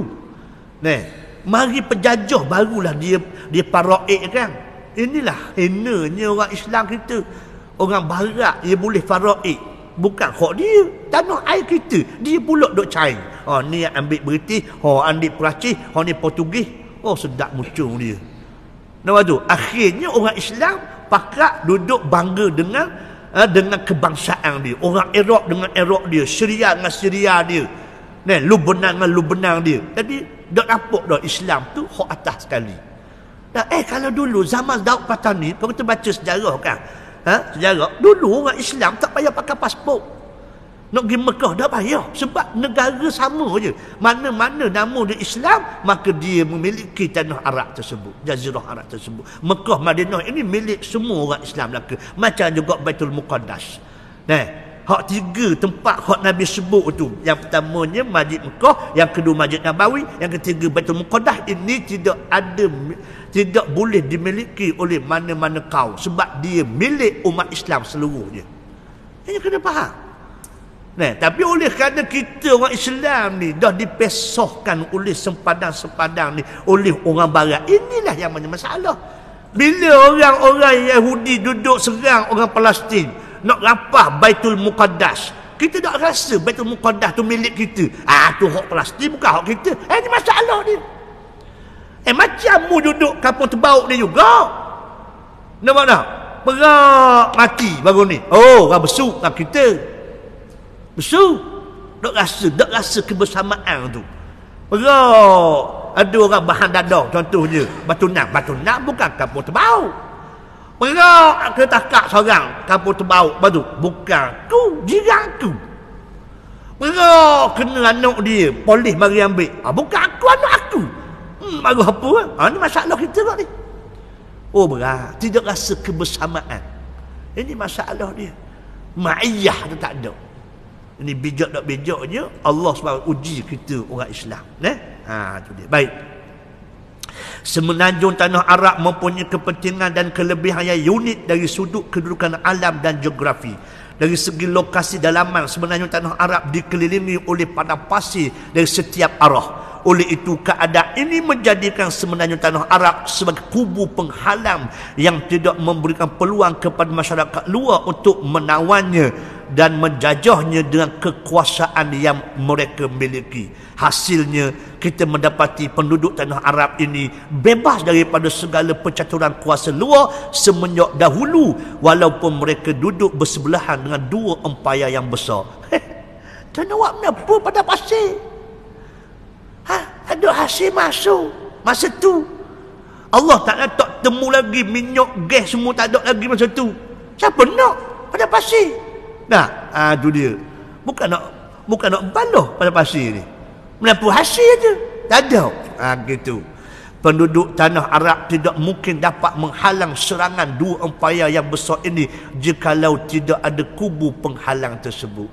Mari penjajah barulah dia faraid kan. Inilah henanya orang Islam kita. Orang barat dia boleh faraid, bukan hak dia, tanah air kita dia pula duk cari. Ni yang ambil British, ambil Perancis, ni Portugis. Sedap muncul dia. Nampak tu? Akhirnya orang Islam pakat duduk bangga dengan kebangsaan dia. Orang Iraq dengan Iraq dia, Syria dengan Syria dia, Lebanon dengan Lebanon dia. Jadi dak nampak dah Islam tu hak atas sekali. Kalau dulu zaman Daud Patani, kalau kita baca sejarah kan, sejarah dulu orang Islam tak payah pakai pasport nak pergi Mekah, tak payah, sebab negara sama je. Mana-mana nama dia Islam, maka dia memiliki tanah Arab tersebut, Jazirah Arab tersebut. Mekah, Madinah ini milik semua orang Islam Melaka. Macam juga Baitul Muqaddas. Hak 3 tempat hak Nabi sebut tu. Yang pertamanya Masjid Mekah, yang kedua Masjid Nabawi, yang ketiga Baitul Muqaddas. Ini tidak boleh dimiliki oleh mana-mana kaum, sebab dia milik umat Islam seluruhnya. Ini kena faham. Tapi oleh kerana kita orang Islam ni dah dipesahkan oleh sempadan-sempadan ni oleh orang barat, inilah yang masalah. Bila orang-orang Yahudi duduk serang orang Palestin, nak rapah Baitul Muqaddas, kita tak rasa Baitul Muqaddas tu milik kita. Tu hak Palestin, bukan hak kita. Ini masalah dia. Macam mu duduk kampung Tebauk ni juga. Nampak tak? Perak mati baru ni. Orang besuk dengan kita. Besuk. Tak rasa kebersamaan tu. Perak. Ada orang bahan dadah contohnya. Batu Nam bukan kampung Tebauk. Perak ke takak seorang kampung Tebauk batu. Bukan ku, jiranku. Perak kena anak dia, polis mari ambil. Bukan aku, anak aku. Baru apa? Ni masalah kita kat ni. Berat. Tidak rasa kebersamaan. Ini masalah dia. Ma'iyah tu tak ada. Ini bijak tak bijaknya Allah SWT uji kita orang Islam. Tu dia. Baik. Semenanjung Tanah Arab mempunyai kepentingan dan kelebihan yang unik dari sudut kedudukan alam dan geografi. Dari segi lokasi dalaman, Semenanjung Tanah Arab dikelilingi oleh padang pasir dari setiap arah. Oleh itu, keadaan ini menjadikan Semenanjung Tanah Arab sebagai kubu penghalang yang tidak memberikan peluang kepada masyarakat luar untuk menawannya dan menjajahnya dengan kekuasaan yang mereka miliki. Hasilnya, kita mendapati penduduk Tanah Arab ini bebas daripada segala percaturan kuasa luar semenjak dahulu, walaupun mereka duduk bersebelahan dengan 2 empayar yang besar. Tanah Arab ni apa pada pasir? Ada hasil masuk masa tu. Allah tak temu lagi minyak, gas semua tak ada lagi masa tu. Siapa nak pada pasir? Tu dia. Bukan nak baloh pada pasir ni. Menapu hasil je. Tak ada. Gitu. Penduduk Tanah Arab tidak mungkin dapat menghalang serangan 2 empayar yang besar ini jikalau tidak ada kubu penghalang tersebut.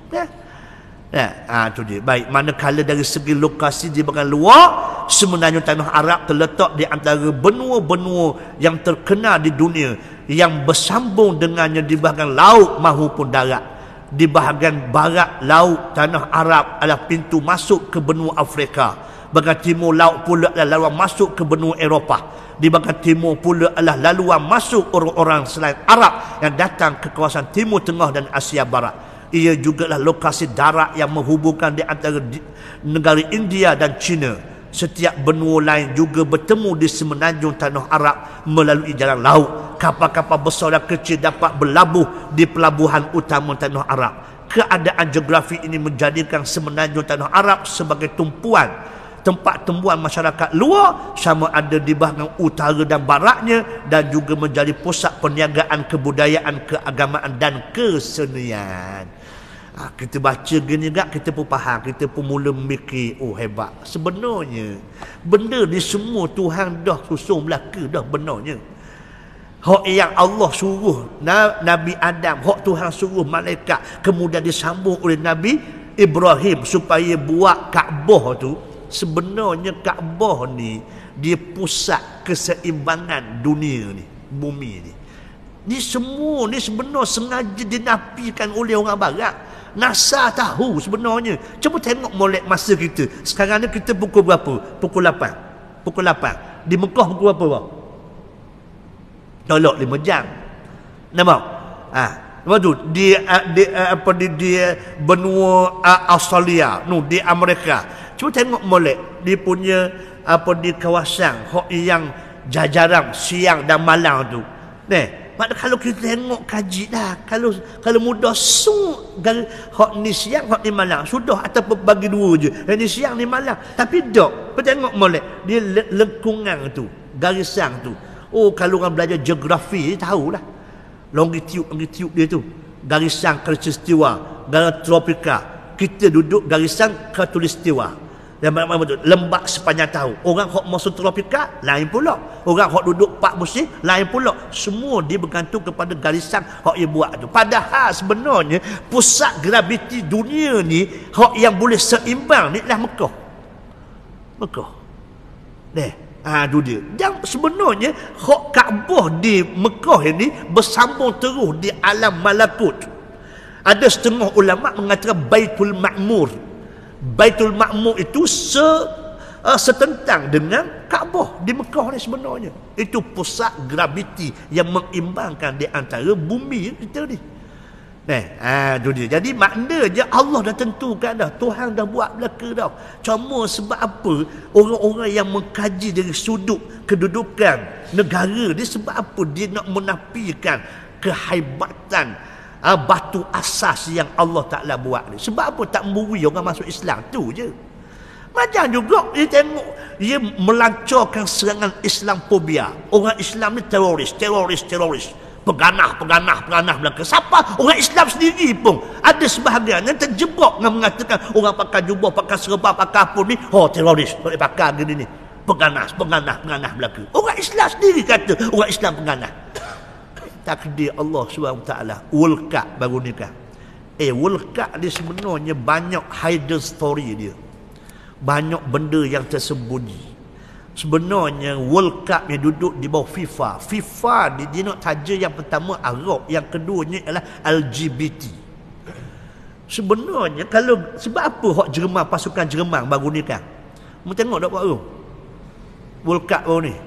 Itu dia. Baik, manakala dari segi lokasi di bahagian luar, Semenanjung Tanah Arab terletak di antara benua-benua yang terkenal di dunia yang bersambung dengannya di bahagian laut maupun darat. Di bahagian barat laut Tanah Arab adalah pintu masuk ke benua Afrika. Bahagian timur laut pula adalah laluan masuk ke benua Eropah. Di bahagian timur pula adalah laluan masuk orang-orang selain Arab yang datang ke kawasan Timur Tengah dan Asia Barat. Ia jugalah lokasi darat yang menghubungkan di antara negara India dan China. Setiap benua lain juga bertemu di Semenanjung Tanah Arab melalui jalan laut. Kapal-kapal besar dan kecil dapat berlabuh di pelabuhan utama Tanah Arab. Keadaan geografi ini menjadikan Semenanjung Tanah Arab sebagai tumpuan tempat tumbuhan masyarakat luar, sama ada di bahagian utara dan baratnya, dan juga menjadi pusat perniagaan, kebudayaan, keagamaan dan kesenian. Kita baca gini tak, kita pun faham, kita pun mula memikir, hebat. Sebenarnya benda ni semua Tuhan dah susun belaka dah benarnya. Hak yang Allah suruh Nabi Adam, hak Tuhan suruh malaikat, kemudian disambung oleh Nabi Ibrahim supaya buat Kaabah tu. sebenarnya Kaabah ni dia pusat keseimbangan dunia ni, bumi ni. Ni semua ni sebenarnya sengaja dinafikan oleh orang barat. NASA tahu sebenarnya. Cuba tengok molek masa kita. Sekarang ni kita pukul berapa? Pukul 8. Pukul 8. Di Mekah pukul berapa? Tolak 5 jam. Nampak? Lepas tu di benua Australia, di Amerika. Cuba tengok molek dia punya di kawasan hok yang jajaran siang dan malam tu. Kalau kita tengok kaji dah, kalau mudah hok ni siang, hok ni malam sudah, ataupun bagi dua je, ni siang ni malam. Tapi dok, tengok molek dia lengkungan tu, garisan tu. Oh, kalau orang belajar geografi tahulah longitude dia tu, garisan khatulistiwa, garisan tropika. Kita duduk garisan khatulistiwa. Lembab sepanjang tahun. Orang hok masuk tropika lain pula. Orang hok duduk 4 musim lain pula. Semua dia bergantung kepada garisan hok dia buat tu. Padahal sebenarnya pusat graviti dunia ni hok yang boleh seimbang ni lah Mekah. Tu dia. Dan sebenarnya hok Kaabah di Mekah ini bersambung terus di alam malakut. Ada setengah ulama mengatakan Baitul Ma'mur. Baitul Ma'mur itu setentang dengan Kaabah di Mekah ni sebenarnya. Itu pusat graviti yang mengimbangkan di antara bumi kita ni. Tu dia. Jadi maknanya Allah dah tentukan dah. Tuhan dah buat belaka dah. Cuma sebab apa orang-orang yang mengkaji dari sudut kedudukan negara ni, sebab apa dia nak menafikan kehebatan batu asas yang Allah Ta'ala buat ni. Sebab apa tak memberi orang masuk Islam? Tu je. Macam juga dia tengok dia melancarkan serangan Islamfobia. Orang Islam ni teroris. Peganah belaka. Siapa? Orang Islam sendiri pun ada sebahagian yang terjebak dengan mengatakan orang pakai jubah, pakai serba, pakai apa ni, teroris. Boleh pakai gini ni. Peganah belaka. Orang Islam sendiri kata orang Islam peganah. Takdir Allah SWT. World Cup baru ni kan. World Cup dia sebenarnya banyak hidden story dia. Banyak benda yang tersembunyi. Sebenarnya World Cup yang duduk di bawah FIFA. FIFA dia nak taja yang pertama Arab, yang keduanya adalah LGBT. Sebenarnya sebab apa hak Jerman, pasukan Jerman baru ni kan. Mu tengok tak baru? World Cup baru ni.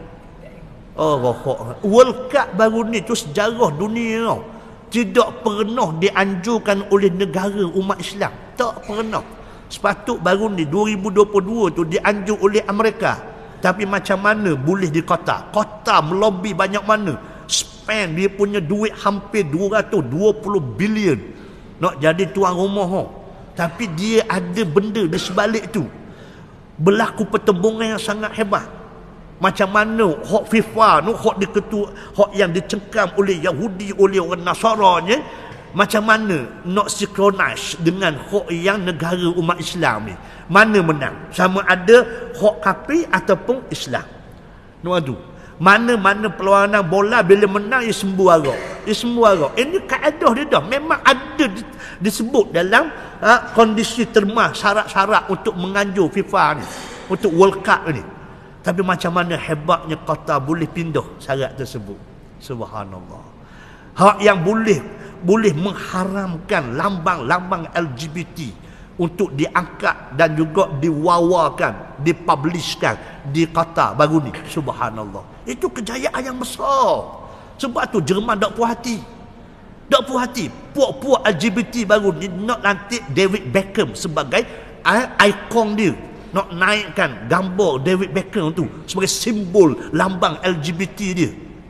World Cup baru ni tu sejarah dunia tau. Tidak pernah dianjurkan oleh negara umat Islam. Tak pernah. Sepatut baru ni 2022 tu dianjur oleh Amerika. Tapi macam mana boleh dikata? Kota melobi banyak mana. Spend dia punya duit hampir 220 bilion nak jadi tuan rumah. Tapi dia ada benda di sebalik tu. Berlaku pertembungan yang sangat hebat. Macam mana hak FIFA tu, hak diketua, hak yang dicengkam oleh Yahudi, oleh orang Nasaranya, macam mana nak synchronize dengan hak yang negara umat Islam ni. Mana menang? Sama ada hak kafir ataupun Islam. Tu. Mana-mana perlawanan bola bila menang ia sembuh arah. Ini kaedah dia dah. Memang ada disebut dalam kondisi terma syarat-syarat untuk menganjur FIFA ni, untuk World Cup ni. Tapi macam mana hebatnya kota boleh pindah syarat tersebut. Subhanallah. Hak yang boleh mengharamkan lambang-lambang LGBT untuk diangkat dan juga diwawakan, dipublishkan di kota baru ni. Subhanallah. Itu kejayaan yang besar. Sebab tu Jerman tak puas hati. Puak-puak LGBT baru ni nak lantik David Beckham sebagai ikon dia. Nak naikkan gambar David Beckham tu sebagai simbol lambang LGBT dia.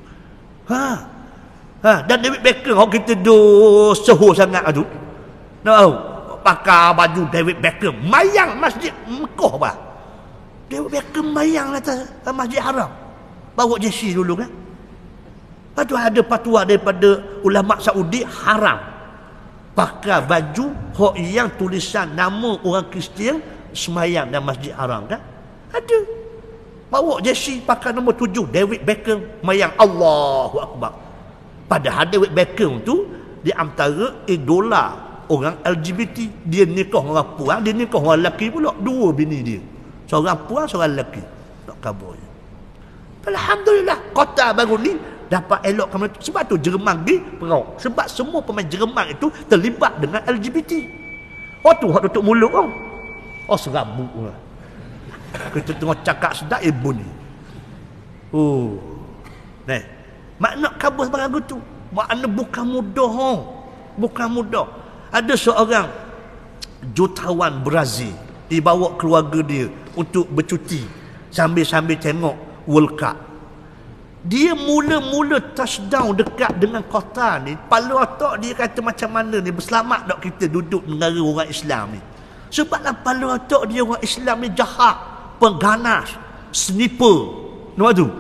Dan David Beckham kita sehu sangat tu. Pakai baju David Beckham, mayang masjid Mekah bah. David Beckham mayang atas Masjid Haram. Bawa jersey dulu kan. Lepas tu ada fatwa daripada ulama Saudi haram pakai baju yang tulisan nama orang Kristian semayang dalam Masjid Haram kan. Ada bawa jersey pakai nombor 7 David Beckham mayang. Allahu Akbar. Padahal David Beckham tu di antara idola orang LGBT. Dia nikah orang perempuan, dia nikah orang lelaki pula, 2 bini dia. Seorang puan, seorang lelaki nak kabur. Alhamdulillah, kota baru ni dapat elokkan benda tu. Sebab tu Jerman pergi perang. Sebab semua pemain Jerman itu terlibat dengan LGBT. Oh tu hak tutup mulut kau. Oh serabut lah. Kita tengok cakap sedap ibu ni. Oh. Nah, makna kabur sebarang tu. Makna bukan mudah. Bukan mudah. Ada seorang jutawan Brazil dibawa keluarga dia untuk bercuti sambil-sambil tengok World Cup. Dia mula-mula touchdown dekat dengan kota ni, kepala otak dia kata macam mana ni berselamat tak kita duduk negara orang Islam ni. Sebablah kepala otak dia orang Islam ni jahat, pengganas, sniper. Nampak tu?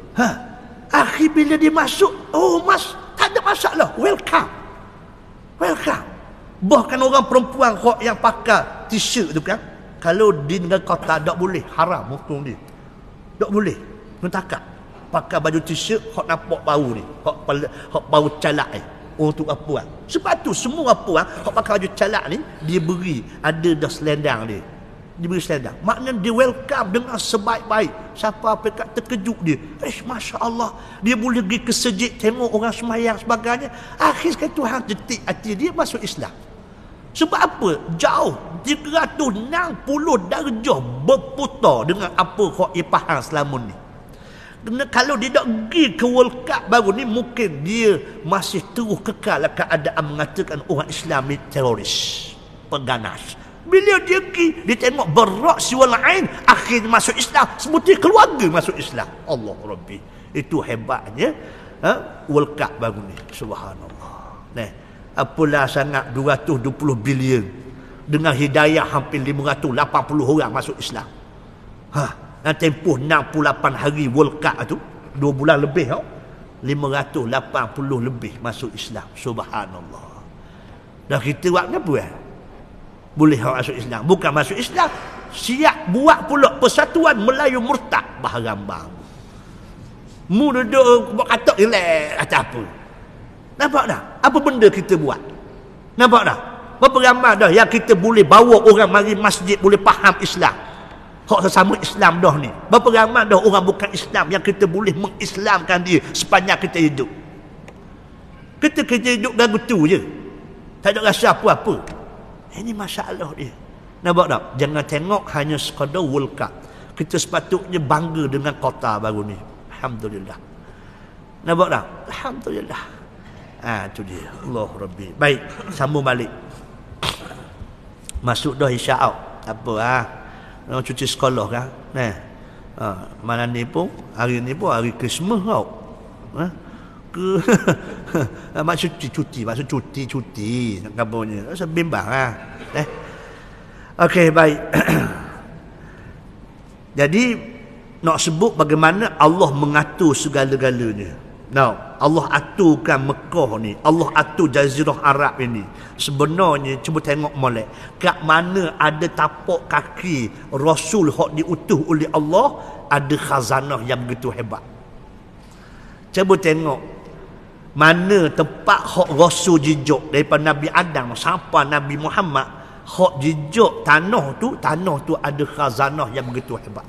Akhir bila dia masuk, oh mas, tak ada masalah, welcome. Welcome. Bahkan orang perempuan yang pakai t-shirt tu kan, kalau di negara kota tak boleh, haram hukum dia. Tak boleh, mentakak. Pakai baju t-shirt hok nampak bau ni, hok bau calak ni untuk perempuan. Sebab tu semua perempuan hok pakai baju calak ni dia beri ada dah selendang dia. Dia beri selendang. Maknanya dia welcome dengan sebaik-baik. Siapa pekat terkejut dia. Masya-Allah, dia boleh pergi ke sejid tengok orang sembahyang sebagainya. Akhir sekali Tuhan detik hati dia masuk Islam. Sebab apa? Jauh 360 darjah berputar dengan apa hok dia faham selama ni. Kalau dia tak pergi ke World Cup baru ni, mungkin dia masih terus kekal keadaan mengatakan orang Islam ni teroris, pengganas. Bila dia pergi, dia tengok berak siwal ain, akhirnya masuk Islam, sebutir keluarga masuk Islam. Allah Rabbi. Itu hebatnya World Cup baru ni. Subhanallah. Nah, apalah sangat 220 bilion dengan hidayah hampir 580 orang masuk Islam. Dan tempoh 68 hari World Cup tu, 2 bulan lebih 580 lebih masuk Islam. Subhanallah. Dan kita buat apa boleh masuk Islam? Bukan masuk Islam, siap buat pula Persatuan Melayu Murtad baharambang. Mu duduk buat katak relax atau apa. Nampak tak? Apa benda kita buat? Nampak tak? Berapa ramai dah yang kita boleh bawa orang mari masjid boleh faham Islam. Hak sesama Islam dah ni. Berapa ramai dah orang bukan Islam yang kita boleh mengislamkan dia sepanjang kita hidup. Kita hidup lagu tu je. Tak ada rasa apa-apa. Ini masalah dia. Nampak tak? Jangan tengok hanya sekadar World Cup. Kita sepatutnya bangga dengan kota baru ni. Alhamdulillah. Nampak tak? Alhamdulillah. Itu dia. Allah Rabbi. Baik, sambung balik. Masuk dah isya' apa cuci sekolah kan. Malam ni pun hari Christmas tau. Maksud cuti kabarnya. Saya bimbang Okey, baik. Jadi nak sebut bagaimana Allah mengatur segala-galanya. Allah aturkan Mekah ni, Allah atur Jazirah Arab ini. Sebenarnya cuba tengok molek kat mana ada tapak kaki Rasul hak diutus oleh Allah, ada khazanah yang begitu hebat. Cuba tengok mana tempat hak Rasul jejak daripada Nabi Adam sampai Nabi Muhammad, hak jejak tanah tu ada khazanah yang begitu hebat.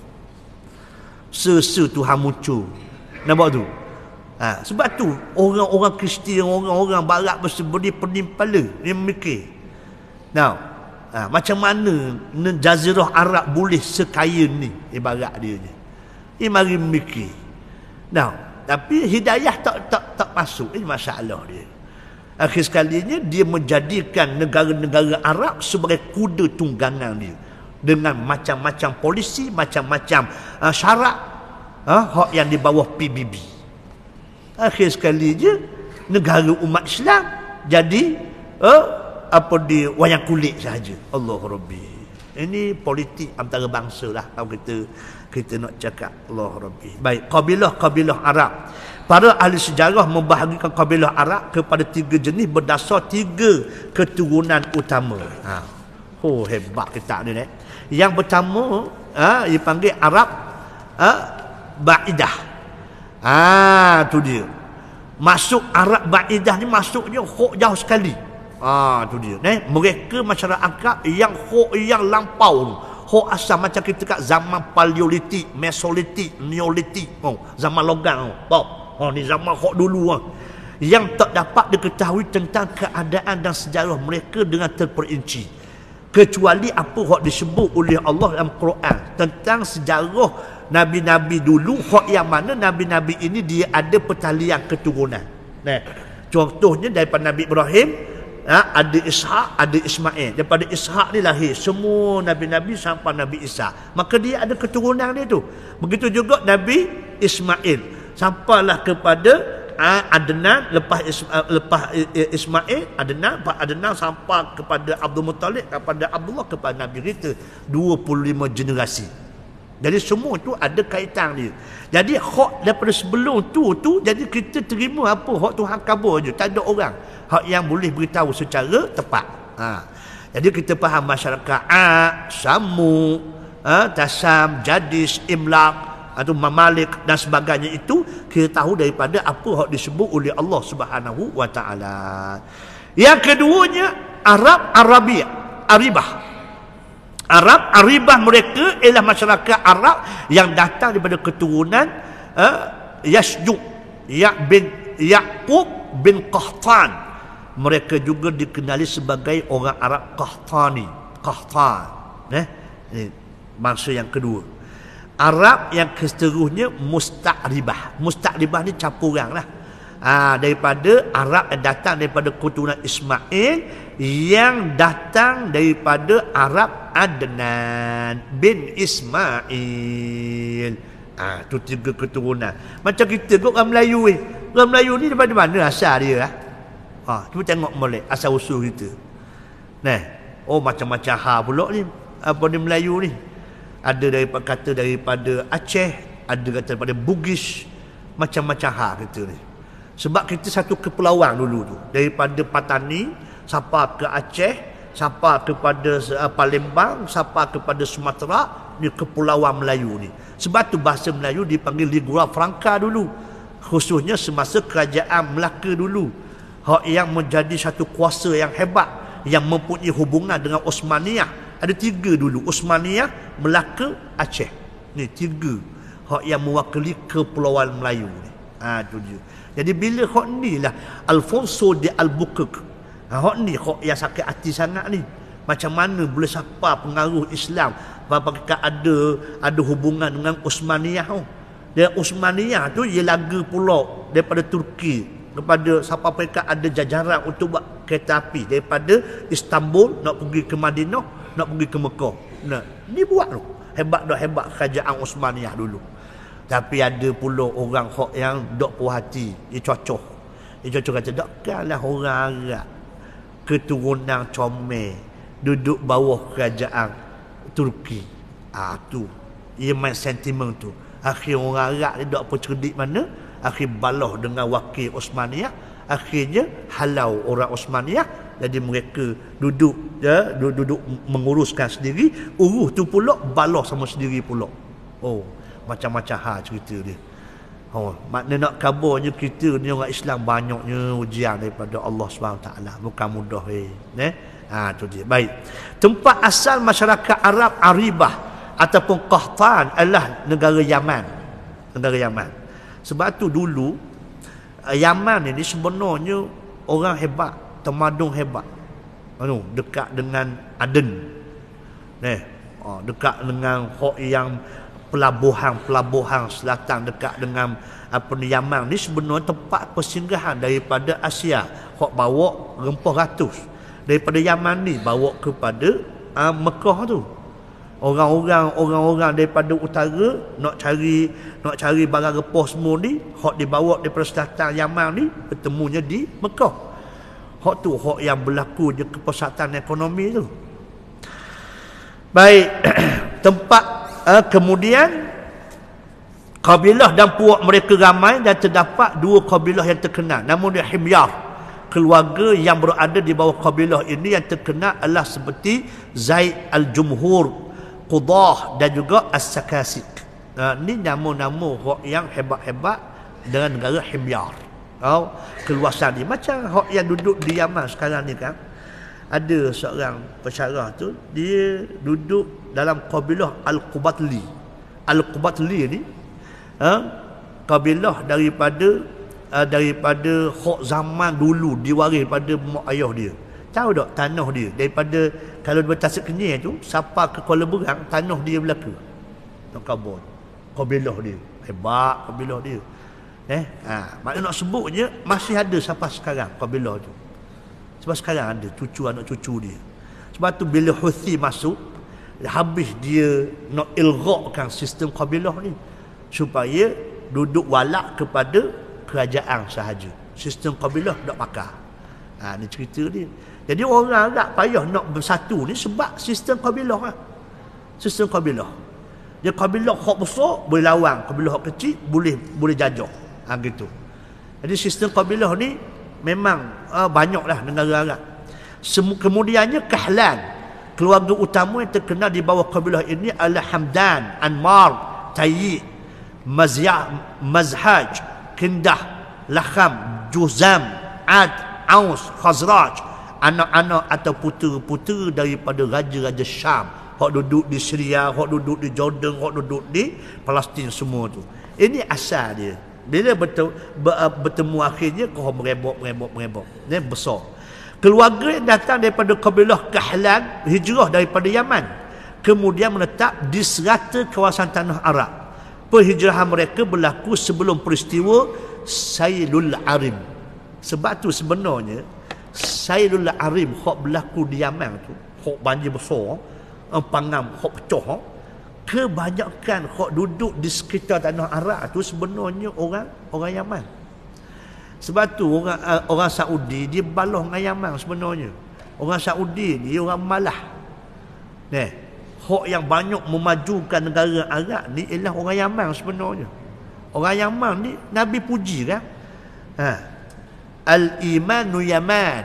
Tuhan muncul. Nampak tu? Sebab tu orang-orang Kristian, orang-orang barat bersebut penimpala, dia mikir. Macam mana Jazirah Arab boleh sekaya ni ibarat dia ni. Dia mari mikir. Tapi hidayah tak masuk. Ini masalah dia. Akhir sekalinya dia menjadikan negara-negara Arab sebagai kuda tunggangan dia. Dengan macam-macam polisi, macam-macam syarat hak yang di bawah PBB. Akhir sekali je negara umat Islam jadi di wayang kulit sahaja. Allah Rabbi. Ini politik antara bangsa lah kalau kita nak cakap. Allah Rabbi. Baik, kabilah-kabilah Arab. Para ahli sejarah membahagikan kabilah Arab kepada 3 jenis berdasar 3 keturunan utama. Hebat kita ni. Yang pertama dipanggil Arab Ba'idah. Tu dia. Masuk Arab Ba'idah ni masuknya hok jauh sekali. Tu dia. Mereka masyarakat yang hok yang lampau, Hok asal macam kita kat zaman Paleolitik, Mesolitik, Neolitik. Zaman logam. Ni zaman hok dulu. Yang tak dapat diketahui tentang keadaan dan sejarah mereka dengan terperinci. Kecuali apa hok disebut oleh Allah dalam Quran tentang sejarah Nabi-Nabi dulu, hok yang mana Nabi-Nabi ini dia ada pertalian keturunan. Contohnya daripada Nabi Ibrahim, ada Ishak, ada Ismail. Daripada Ishak ni lahir semua Nabi-Nabi sampai Nabi Isa. Maka dia ada keturunan dia tu. Begitu juga Nabi Ismail. Sampailah kepada Adnan, lepas Ismail, Adnan sampai kepada Abdul Muttalib, kepada Abdullah, kepada Nabi kita. 25 generasi. Jadi semua tu ada kaitan dia. Jadi hak daripada sebelum tu jadi kita terima apa hak Tuhan kabur je. Tak ada orang hak yang boleh beritahu secara tepat. Jadi kita faham masyarakat Samu, Tasam, Jadis, Imlaq atau Mamalik dan sebagainya itu kita tahu daripada apa hak disebut oleh Allah Subhanahu wa taala. Yang keduanya Aribah. Aribah mereka ialah masyarakat Arab yang datang daripada keturunan Yasjuk, Yaqub bin Qahtan. Mereka juga dikenali sebagai orang Arab Qahtan. Bangsa yang kedua. Arab yang seterusnya Musta'ribah. Musta'ribah ni campuran lah. Daripada Arab yang datang daripada keturunan Ismail, yang datang daripada Arab Adnan bin Ismail. Tu 3 keturunan. Macam kita kot orang Melayu ni. Orang Melayu ni daripada mana asal dia? Cuba tengok molek asal usul kita. Macam-macam hal pula ni. Apa ni Melayu ni? Ada daripada Aceh, ada kata daripada Bugis, macam-macam hal kita ni. Sebab kita satu kepulauan dulu tu. Daripada Patani sampai ke Aceh, sampai kepada Palembang, sampai kepada Sumatera, ni kepulauan Melayu ni. Sebab tu bahasa Melayu dipanggil Lingua Franca dulu. Khususnya semasa kerajaan Melaka dulu. Hak yang menjadi satu kuasa yang hebat, yang mempunyai hubungan dengan Osmaniyah. Ada 3 dulu, Osmaniyah, Melaka, Aceh. Ni 3 hak yang mewakili kepulauan Melayu ni. Tu dia. Jadi bila hak ni lah Alfonso de Albuquerque, hak ni hak yang sakit hati sangat ni. Macam mana boleh sampai pengaruh Islam apabila ada hubungan dengan Osmaniyah tu. Dan Osmaniyah tu ia laga pula daripada Turki kepada sampai mereka ada jajaran untuk buat kereta api daripada Istanbul nak pergi ke Madinah, nak pergi ke Mekah. Dia buat tu. Hebat kerajaan Osmaniyah dulu. Tapi ada pula orang hak yang dok puas hati, dia cocok. Dia cocok kata, takkanlah orang Arab keturunan comel duduk bawah kerajaan Turki. Tu. Ia main sentimen tu. Akhir orang Arab ni dok apa cerdik mana? Akhir balah dengan wakil Osmaniyah. Akhirnya halau orang Osmaniyah. Jadi mereka duduk menguruskan sendiri. Urus tu pula balah sama sendiri pula. Macam-macam hal cerita dia. Maknanya nak kabarnya kita ni orang Islam banyaknya ujian daripada Allah SWT. Bukan mudah. Tu dia. Baik. Tempat asal masyarakat Arab Aribah ataupun Qahtan adalah negara Yaman. Negara Yaman. Sebab tu dulu Yaman ini sebenarnya orang hebat, tamadun hebat. Dekat dengan Aden. Dekat dengan hak yang pelabuhan selatan dekat dengan Yaman ni sebenarnya tempat persinggahan daripada Asia. Hak bawa rempah ratus daripada Yaman ni bawa kepada Mekah tu. Orang-orang daripada utara nak cari barang rempah semua ni, hak dibawa daripada selatan Yaman ni bertemunya di Mekah. Hak tu hak yang berlaku je kepesatan ekonomi tu. Baik. Tempat kemudian kabilah dan puak mereka ramai dan terdapat 2 kabilah yang terkenal. Namun dia Himyar, keluarga yang berada di bawah kabilah ini yang terkenal adalah seperti Zaid al-Jumhur, Qudah dan juga As-Sakasik. Ini nama-nama yang hebat-hebat dengan negara Himyar. Keluasan ni macam hak yang duduk di Yaman sekarang ni kan. ada seorang pensyarah tu, dia duduk dalam kabilah Al-Qubatli. Al-Qubatli ni kabilah daripada hak zaman dulu diwaris pada mak ayah dia. Tahu tak tanah dia daripada kalau di Tasik Kenyir tu sampai ke Kuala Berang, tanah dia belaka. Nak kabur. Kabilah dia. Hebat kabilah dia. Maknanya nak sebutnya masih ada sampai sekarang kabilah tu. Sebab sekarang ada cucu anak cucu dia. Sebab tu bila Houthi masuk, habis dia nak ilghaqkan sistem kabilah ni supaya duduk walak kepada kerajaan sahaja. Sistem kabilah tak pakar. Ni cerita dia. Jadi orang agak payah nak bersatu ni sebab sistem kabilah lah. Sistem kabilah. Dia kabilah hak besar boleh lawan, kabilah hak kecil boleh jajah. Gitu. Jadi sistem kabilah ni memang banyaklah negara Arab. Kemudiannya Kahlan, keluarga utama yang terkenal di bawah kabilah ini adalah Hamdan, Anmar, Tayyib, Mazhaj, Kindah, Lakham, Juzam, Ad, Aus, Khazraj, anak-anak atau putera-putera daripada raja-raja Syam, hak duduk di Syria, hak duduk di Jordan, hak duduk di Palestin, semua tu. Ini asal dia. Bila bertemu akhirnya kau merebok. Ni besar. Keluarga yang datang daripada kabilah Kahlan hijrah daripada Yaman, kemudian menetap di serata kawasan tanah Arab. Perhijrahan mereka berlaku sebelum peristiwa Sailul Arim. Sebab tu sebenarnya Sailul Arim hak berlaku di Yaman tu, hak banjir besar, pangam hak pecah, kebanyakan hak duduk di sekitar tanah Arab tu sebenarnya orang Yaman. Sebab tu orang Saudi dia balah dengan Yaman sebenarnya. Orang Saudi ni orang malah. Hak yang banyak memajukan negara Arab ni ialah orang Yaman sebenarnya. Orang Yaman ni Nabi puji kan. Al-imanu Yaman,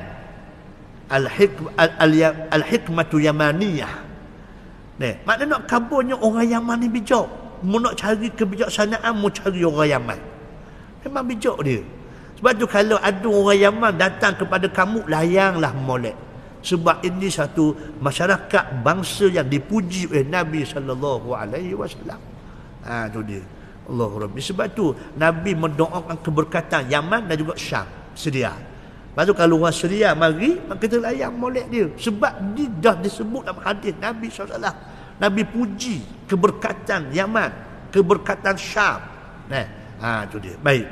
al-hikmatu Yamaniyah. Maknanya nak kabarnya orang Yaman ni bijak. Mu nak cari kebijaksanaan, mu cari orang Yaman. Memang bijak dia. Sebab tu kalau ada orang Yaman datang kepada kamu, layanglah molek. Sebab ini satu masyarakat bangsa yang dipuji oleh Nabi SAW. Tu dia. Allahu Rabbi. Sebab tu Nabi mendoakan keberkatan Yaman dan juga Syam, Syria. Lepas tu kalau orang Syria mari, kita layang molek dia. Sebab dia dah disebut dalam hadis Nabi SAW. Nabi puji keberkatan Yaman, keberkatan Syam. Tu dia. Baik.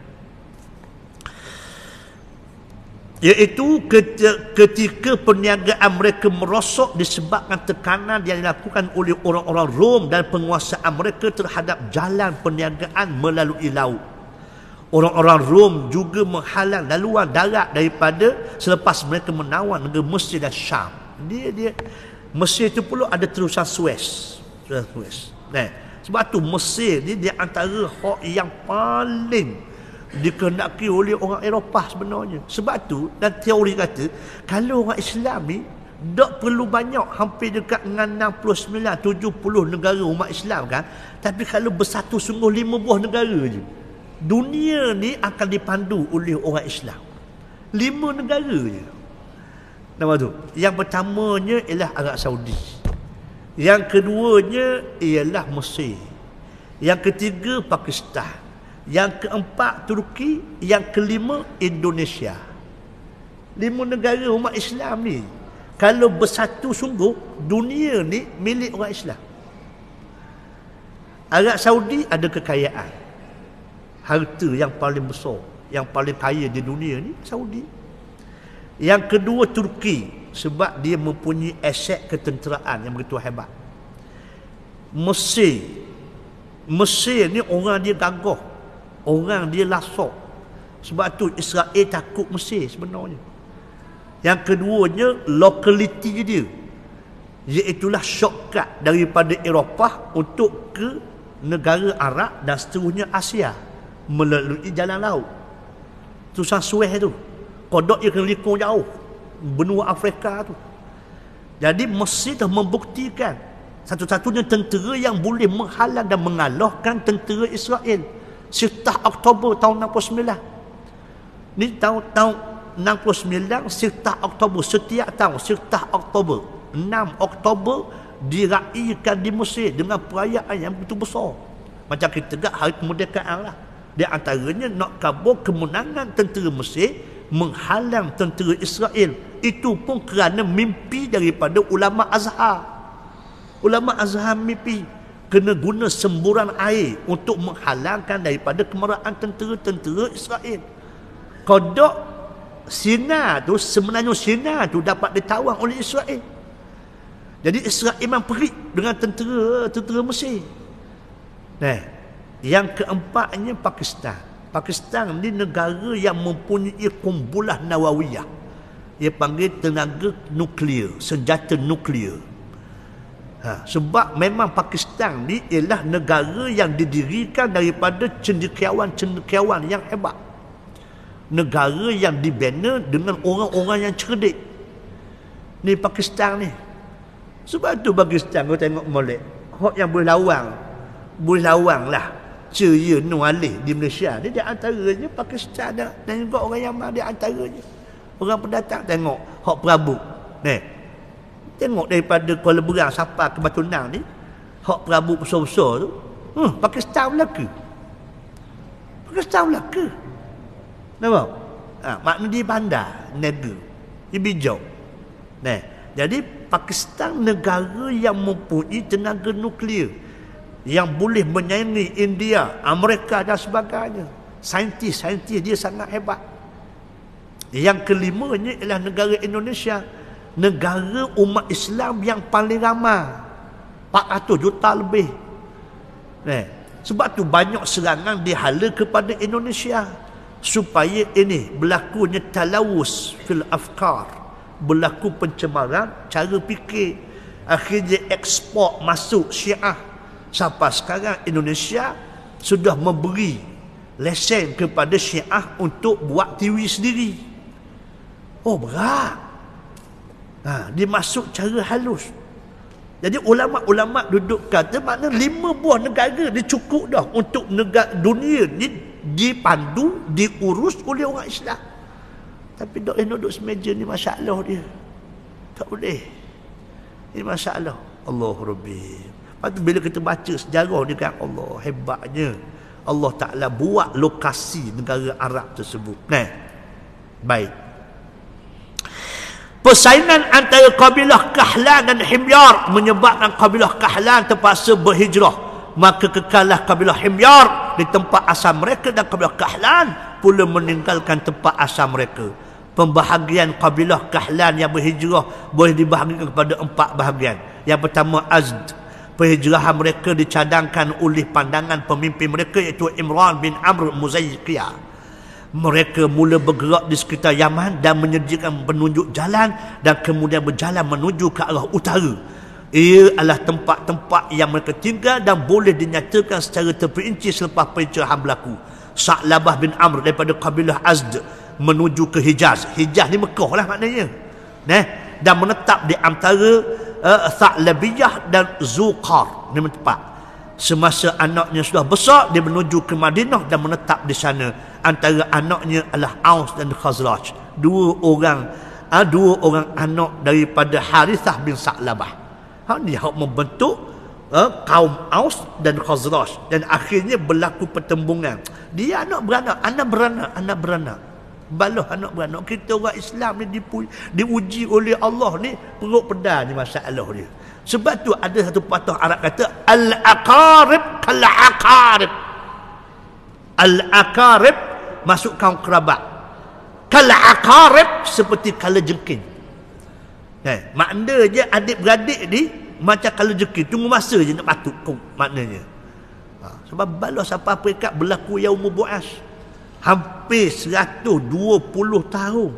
Iaitu ketika perniagaan mereka merosot disebabkan tekanan yang dilakukan oleh orang-orang Rom dan penguasaan mereka terhadap jalan perniagaan melalui laut. Orang-orang Rom juga menghalang laluan darat daripada selepas mereka menawan negeri Mesir dan Syam. Dia Mesir itu pula ada terusan Suez. Sebab tu Mesir ni di antara hak yang paling dikehendaki oleh orang Eropah sebenarnya. Sebab tu dan teori kata kalau orang Islam ni tak perlu banyak, hampir dekat dengan 69-70 negara umat Islam kan, tapi kalau bersatu sungguh 5 buah negara je, dunia ni akan dipandu oleh orang Islam. 5 negara je. Nama tu. Yang pertamanya ialah Arab Saudi. Yang keduanya ialah Mesir. Yang ketiga Pakistan. Yang keempat Turki. Yang kelima Indonesia. 5 negara umat Islam ni kalau bersatu sungguh, dunia ni milik orang Islam. Arab Saudi ada kekayaan, harta yang paling besar, yang paling kaya di dunia ni Saudi. Yang kedua Turki, sebab dia mempunyai aset ketenteraan yang begitu hebat. Mesir ni orang dia gagah, orang dia lasak. Sebab tu Israel takut Mesir sebenarnya. Yang keduanya lokaliti dia, iaitulah shortcut daripada Eropah untuk ke negara Arab dan seterusnya Asia melalui jalan laut. Terusan Suez tu. Kodok dia kena likung jauh benua Afrika tu. Jadi Mesir dah membuktikan satu-satunya tentera yang boleh menghalang dan mengalahkan tentera Israel. 7 Oktober tahun 69. Ni tahun 69 Sirtah Oktober setiap tahun. Sirtah Oktober 6 Oktober diraihkan di Mesir dengan perayaan yang begitu besar. Macam kita gak hari kemerdekaan lah. Di antaranya nak kabur kemenangan tentera Mesir menghalang tentera Israel. Itu pun kerana mimpi daripada ulama Azhar. Ulama Azhar mimpi kena guna semburan air untuk menghalangkan daripada kemarahan tentera-tentera Israel. Kodok Sinai tu, sebenarnya Sinai tu dapat ditawang oleh Israel. Jadi Israel memang perik dengan tentera Mesir. Nah, yang keempatnya Pakistan. Pakistan ni negara yang mempunyai kumpulah Nawawiyah. Ia panggil tenaga nuklear, senjata nuklear. Sebab memang Pakistan ni ialah negara yang didirikan daripada cendekiawan-cendekiawan yang hebat. Negara yang dibina dengan orang-orang yang cerdik. Ni Pakistan ni. Sebab tu Pakistan kau tengok molek. Hak yang boleh lawang lah ceria Nualih di Malaysia. Dia di antaranya Pakistan dan juga orang Yaman di antaranya. Orang pendatang tengok hak Prabu. Tengok daripada Kuala Berang sampai ke Batu Nang ni, hak Prabu besar-besar tu, Pakistan Melaka. Pakistan Melaka. Nampak? Makna dia bandar, nega. Dia bijak. Jadi Pakistan negara yang mempunyai tenaga nuklear yang boleh menyaingi India, Amerika dan sebagainya. Saintis-saintis dia sangat hebat. Yang kelimanya ialah negara Indonesia, negara umat Islam yang paling ramai, 400 juta lebih. Sebab tu banyak serangan dihala kepada Indonesia supaya ini berlakunya talawus fil afkar, berlaku pencemaran cara fikir. Akhirnya ekspor masuk Syiah. Sampai sekarang Indonesia sudah memberi lesen kepada Syiah untuk buat TV sendiri. Oh, berat. Dia masuk cara halus. Jadi ulama-ulama duduk kata makna 5 buah negara dia cukup dah untuk negara dunia ni dipandu, diurus oleh orang Islam. Tapi dok duduk semeja ni masalah dia. Tak boleh. Ini masalah. Allah Rabbi. Lepas tu bila kita baca sejarah ni kan, Allah hebatnya Allah Ta'ala buat lokasi negara Arab tersebut. Baik. Persaingan antara kabilah Kahlan dan Himyar menyebabkan kabilah Kahlan terpaksa berhijrah. Maka kekalah kabilah Himyar di tempat asal mereka dan kabilah Kahlan pula meninggalkan tempat asal mereka. Pembahagian kabilah Kahlan yang berhijrah boleh dibahagikan kepada 4 bahagian. Yang pertama Azd. Perhijrahan mereka dicadangkan oleh pandangan pemimpin mereka iaitu Imran bin Amr Muzayqiyah. Mereka mula bergerak di sekitar Yaman dan menyediakan penunjuk jalan dan kemudian berjalan menuju ke arah utara. Ia adalah tempat-tempat yang mereka tinggal dan boleh dinyatakan secara terperinci selepas pencerahan berlaku. Sa'labah bin Amr daripada kabilah Azd menuju ke Hijaz. Hijaz ni Mekah lah maknanya. Dan menetap di antara Tha'labiyah dan Zuqar. Ini tempat. Semasa anaknya sudah besar, dia menuju ke Madinah dan menetap di sana. Antara anaknya adalah Aus dan Khazraj. Dua orang anak daripada Harithah bin Sa'labah. Dia membentuk kaum Aus dan Khazraj. Dan akhirnya berlaku pertembungan. Dia anak beranak. Baloh anak beranak. Kita orang Islam ni diuji oleh Allah ni, perut pedal ni masalah dia. Sebab tu ada satu patah Arab kata al-aqarib kal-aqarib. Al-aqarib masuk kaum kerabat. Kal-aqarib seperti kala jengking. Maknanya adik-beradik ni macam kala jengking, tunggu masa je nak patuk maknanya. Sebab balah siapa peringkat berlaku Yaumul Bu'as. Hampir 120 tahun.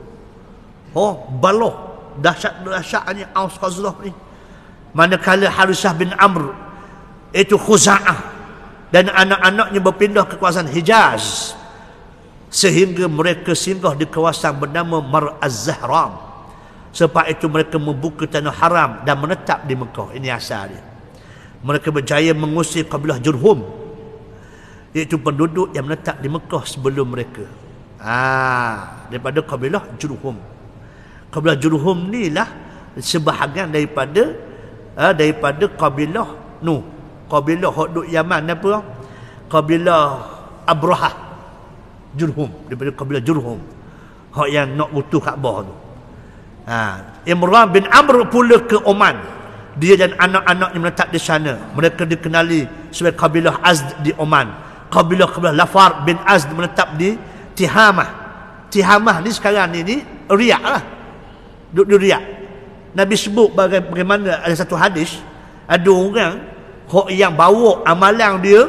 Balah dahsyat-dahsyatnya Aus Khazraj ni. Manakala Harithah bin Amr itu Khuza'ah dan anak-anaknya berpindah ke kawasan Hijaz sehingga mereka singgah di kawasan bernama Mar-az-Zahram. Sebab itu mereka membuka tanah haram dan menetap di Mekah. Ini asal dia. Mereka berjaya mengusir kabilah Jurhum, iaitu penduduk yang menetap di Mekah sebelum mereka. Daripada kabilah Jurhum. Kabilah Jurhum ni lah sebahagian daripada kabilah Nuh. Kabilah hok duk Yaman apa? Kabilah Abrahah. Jurhum, daripada kabilah Jurhum. Hok yang nak butuh Kaabah tu. Imran bin Amr pula ke Oman. Dia dan anak-anaknya menetap di sana. Mereka dikenali sebagai kabilah Azd di Oman. Kabilah Lafar bin Azd menetap di Tihamah. Tihamah ni sekarang ni Riyadh lah. Duduk di Riyadh. Nabi sebut bagaimana ada satu hadis, ada orang yang bawa amalan dia,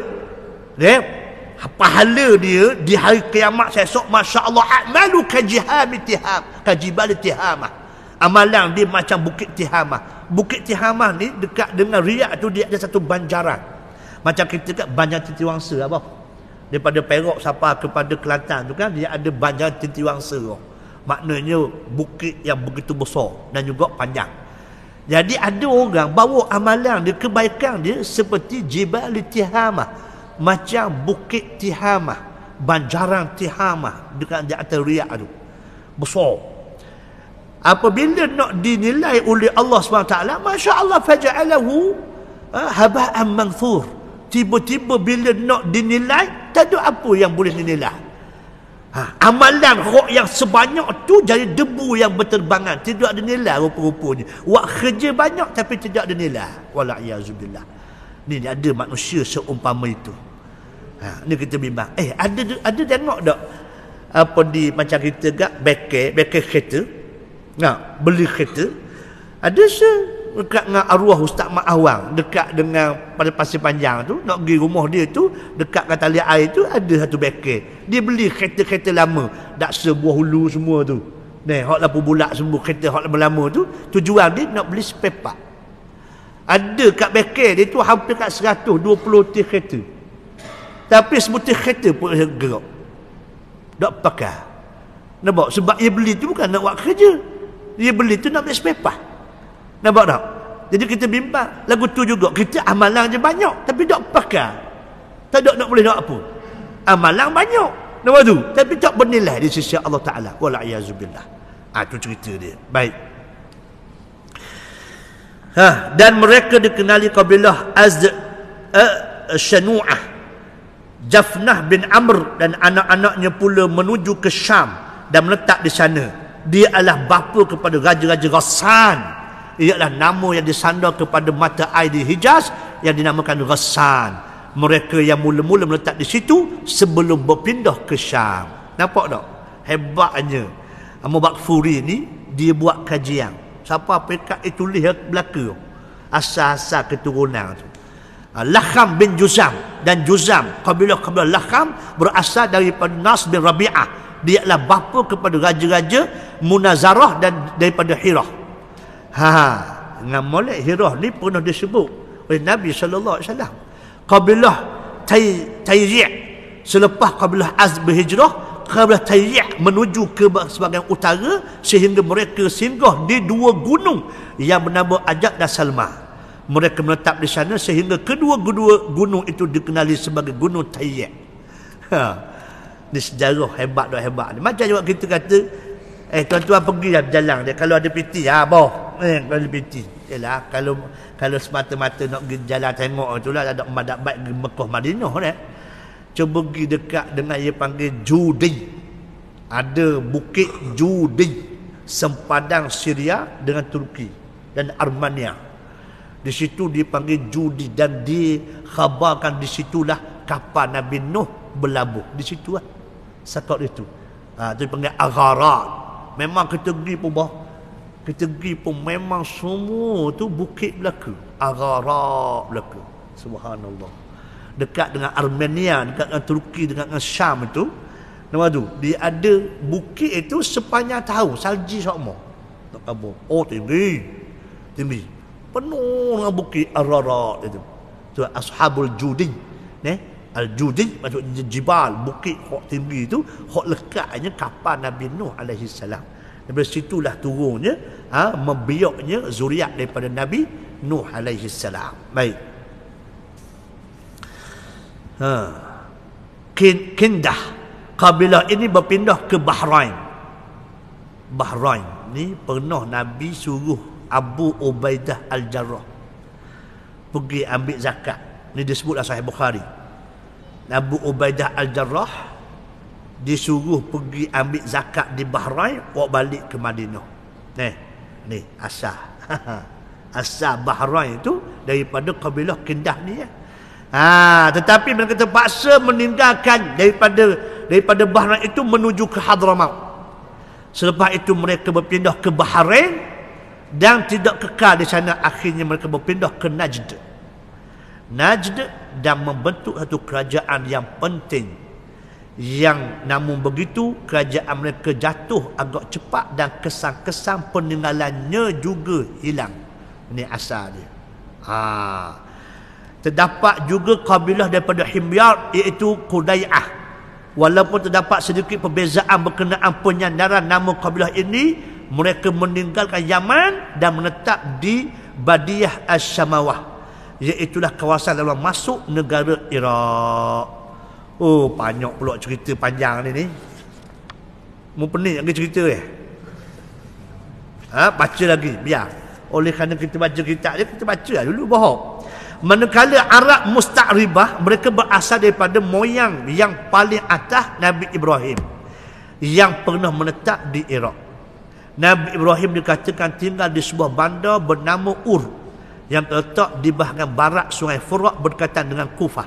pahala dia di hari kiamat esok, masya-Allah, amalu kajibal Tihamah. Amalan dia macam Bukit Tihamah. Bukit Tihamah ni dekat dengan Riyadh tu, dia ada satu banjaran. Macam kita kat Banjar Titiwangsa apa? Daripada Perak sampai kepada Kelantan tu kan, dia ada Banjar Titiwangsa. Maknanya bukit yang begitu besar dan juga panjang. Jadi ada orang bawa amalan dia, kebaikan dia seperti Jibal Tihamah, macam Bukit Tihamah, banjaran Tihamah dekat di atas Riyadh tu. Besar. Apabila nak dinilai oleh Allah SWT, Masya Allah, faja'alahu haba'an manthur. Tiba-tiba bila nak dinilai, tak ada apa yang boleh dinilai. Amalan roh yang sebanyak tu jadi debu yang berterbangan, tidak dinilai rupa-rupanya. Buat kerja banyak tapi tidak dinilai. Wala'iyahzubillah. Ni ada manusia seumpama itu. Ni kita bimbang. Ada tengok tak apa di macam kita gak bengkel kereta, beli kereta, ada dekat dengan arwah Ustaz Mak Awang, dekat dengan pada Pasir Panjang tu, nak pergi rumah dia tu, dekat dengan tali air tu ada satu bengkel. Dia beli kereta-kereta lama, Daksa Buah Hulu semua tu. Hak lampu bulat semua, kereta hak lama-lama tu, tujuan dia nak beli spare part. Ada kat bengkel dia tu hampir kat 120 tiang kereta. Tapi sebutir kereta pun gerak. Tak pakai. Nampak? Sebab dia beli tu bukan nak buat kerja. Dia beli tu nak beli spare part. Nampak tak? Jadi kita bimbang. Lagu tu juga, kita amalan je banyak tapi tak pakai. Tak ada nak boleh nak apa. Amalan banyak. Nampak tu? Tapi tak bernilai di sisi Allah Ta'ala. Wala'iyahzubillah. Itu cerita dia. Baik. Dan mereka dikenali kabilah Shanu'ah. Jafnah bin Amr dan anak-anaknya pula menuju ke Syam dan menetap di sana. Dia adalah bapa kepada Raja-Raja Ghassan. Ialah nama yang disandar kepada mata air di Hijaz yang dinamakan Ghassan. Mereka yang mula-mula menetap di situ sebelum berpindah ke Syam. Nampak tak? Hebatnya Abu Bakfuri ni, dia buat kajian. Siapa pekat itu lihat belaka asal-asal keturunan tu. Lakham bin Juzam dan Juzam, kabilah-kabilah Lakham berasal daripada Nas bin Rabi'ah. Dia adalah bapa kepada raja-raja Munazarah dan daripada Hirah. Dengan molek Hirah ni pernah disebut oleh Nabi SAW. Kabilah Tayyi' selepas kabilah Az berhijrah, kabilah Tayyi' menuju ke sebahagian utara sehingga mereka singgah di dua gunung yang bernama Ajat dan Salma. Mereka menetap di sana sehingga kedua gunung itu dikenali sebagai Gunung Tayyi'. Ini sejarah hebat. Macam juga kita kata, tuan-tuan pergi jalan dia, kalau ada piti, kalau ada piti. Yalah, kalau semata-mata nak pergi jalan tengok itulah, ada madak baik pergi Mekah Madinah dah. Cuba pergi dekat dengan dia panggil Judi. Ada Bukit Judi, sempadan Syria dengan Turki dan Armenia. Di situ dipanggil Judi dan dikhabarkan di situlah kapal Nabi Nuh berlabuh. Di situ lah sakat itu. Itu dipanggil Agharat. Memang kita pergi pun memang semua tu bukit belaka. Agharat belaka. Subhanallah. Dekat dengan Armenia, dekat dengan Turki, dekat dengan Syam itu, nama tu, dia ada bukit itu sepanjang tahun, salji semua. Tak kabur. Tinggi. Penuh dengan bukit Ararat itu. Tu Ashabul Judi. Al-Judi maksudnya jibal, bukit hok tinggi itu, hok lekatnya kapal Nabi Nuh alaihi salam. Dari situlah turunnya, membiaknya zuriat daripada Nabi Nuh alaihi salam. Baik. Kindah kabilah ini berpindah ke Bahrain. Bahrain ni pernah Nabi suruh Abu Ubaidah Al-Jarrah pergi ambil zakat. Ni disebutlah Sahih Bukhari. Abu Ubaidah Al-Jarrah disuruh pergi ambil zakat di Bahrain, bawa balik ke Madinah. Ni asal. Asal Bahrain itu daripada kabilah Kindah ni ya. Tetapi mereka terpaksa meninggalkan daripada Bahrain itu menuju ke Hadramaut. Selepas itu mereka berpindah ke Bahrain dan tidak kekal di sana. Akhirnya mereka berpindah ke Najd. Dan membentuk satu kerajaan yang penting, yang namun begitu kerajaan mereka jatuh agak cepat dan kesan-kesan peninggalannya juga hilang. Ini asal dia. Terdapat juga kabilah daripada Himyar, iaitu Qudai'ah. Walaupun terdapat sedikit perbezaan berkenaan penyandaran nama kabilah ini, mereka meninggalkan Yaman dan menetap di Badiyah Asy-Syamawah, iaitulah kawasan dalam masuk negara Iraq. Oh, banyak pula cerita panjang ni. Mu pening lagi cerita baca lagi biar. Oleh kerana kita baca kitab dia, kita baca dulu bohong. Manakala Arab Musta'ribah, mereka berasal daripada moyang yang paling atas Nabi Ibrahim yang pernah menetap di Iraq. Nabi Ibrahim dikatakan tinggal di sebuah bandar bernama Ur yang terletak di bahagian barat Sungai Furat berdekatan dengan Kufah.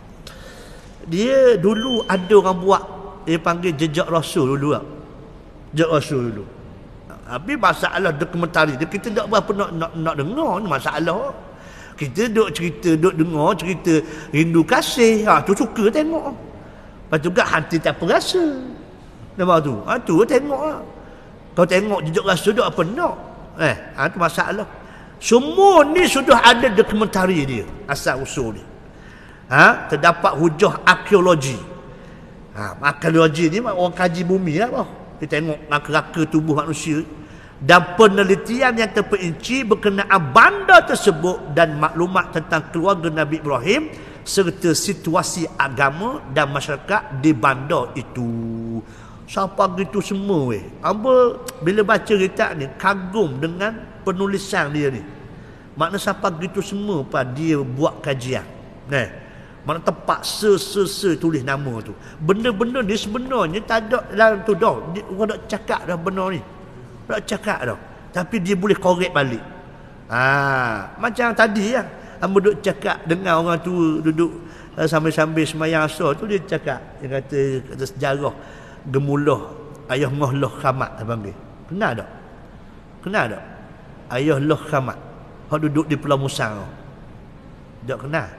Dia dulu ada orang buat, dia panggil jejak Rasul dulu. Jejak Rasul dulu. Tapi masalah dokumentari dia, kita tak berapa nak dengar ni masalah. Kita duk cerita, duk dengar cerita rindu kasih, tu suka tengok. Lepas tu kat hati tak apa rasa. Nampak tu? Tu tengok lah. Kau tengok jejak Rasul duk apa nak? Tu masalah. Semua ni sudah ada dokumentari dia, asal usul dia. Terdapat hujah arkeologi. Arkeologi ni orang kaji bumi lah. Dia tengok raka-raka tubuh manusia dan penelitian yang terperinci berkenaan bandar tersebut dan maklumat tentang keluarga Nabi Ibrahim serta situasi agama dan masyarakat di bandar itu. Siapa gitu semua Amba bila baca kitab ni kagum dengan penulisan dia ni. Makna siapa gitu semua dia buat kajian. Mana tepat tulis nama tu. Benda-benda ni sebenarnya tak ada dalam tu dah. Orang nak cakap dah benda ni. Tak cakap dah. Tapi dia boleh korek balik. Macam tadi lah. Hamba duduk cakap dengar orang tua duduk sambil-sambil semayang asar tu, dia cakap. Dia kata sejarah Gemulah Ayah Ngoh Loh Khamat dia panggil. Kenal tak? Kenal tak? Ayah Loh Khamat. Hak duduk di Pulau Musang. Tak kenal?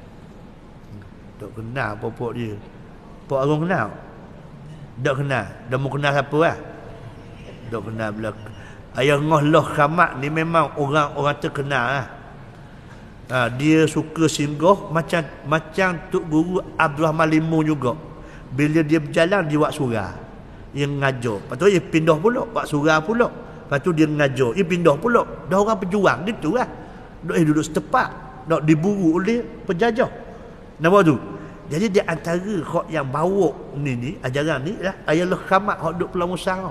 Tak kenal pokok dia. Pok Arung kenal? Tak kenal. Dah mau kenal siapa lah? Tak kenal bila. Ayah Ngoh Loh Khamat ni memang orang terkenal lah. Dia suka singgah macam Tok Guru Abdul Rahman Limu juga. Bila dia berjalan dia buat surah. Dia ngajar. Lepas tu dia pindah pula, buat surah pula. Lepas tu dia ngajar, dia pindah pula. Dah orang pejuang gitu lah. Duduk setepak, nak diburu oleh penjajah. Nampak tu? Jadi dia antara hak yang bawa ni ajaran ni lah Ayah Loh Khamat hak duduk Pulau Musang.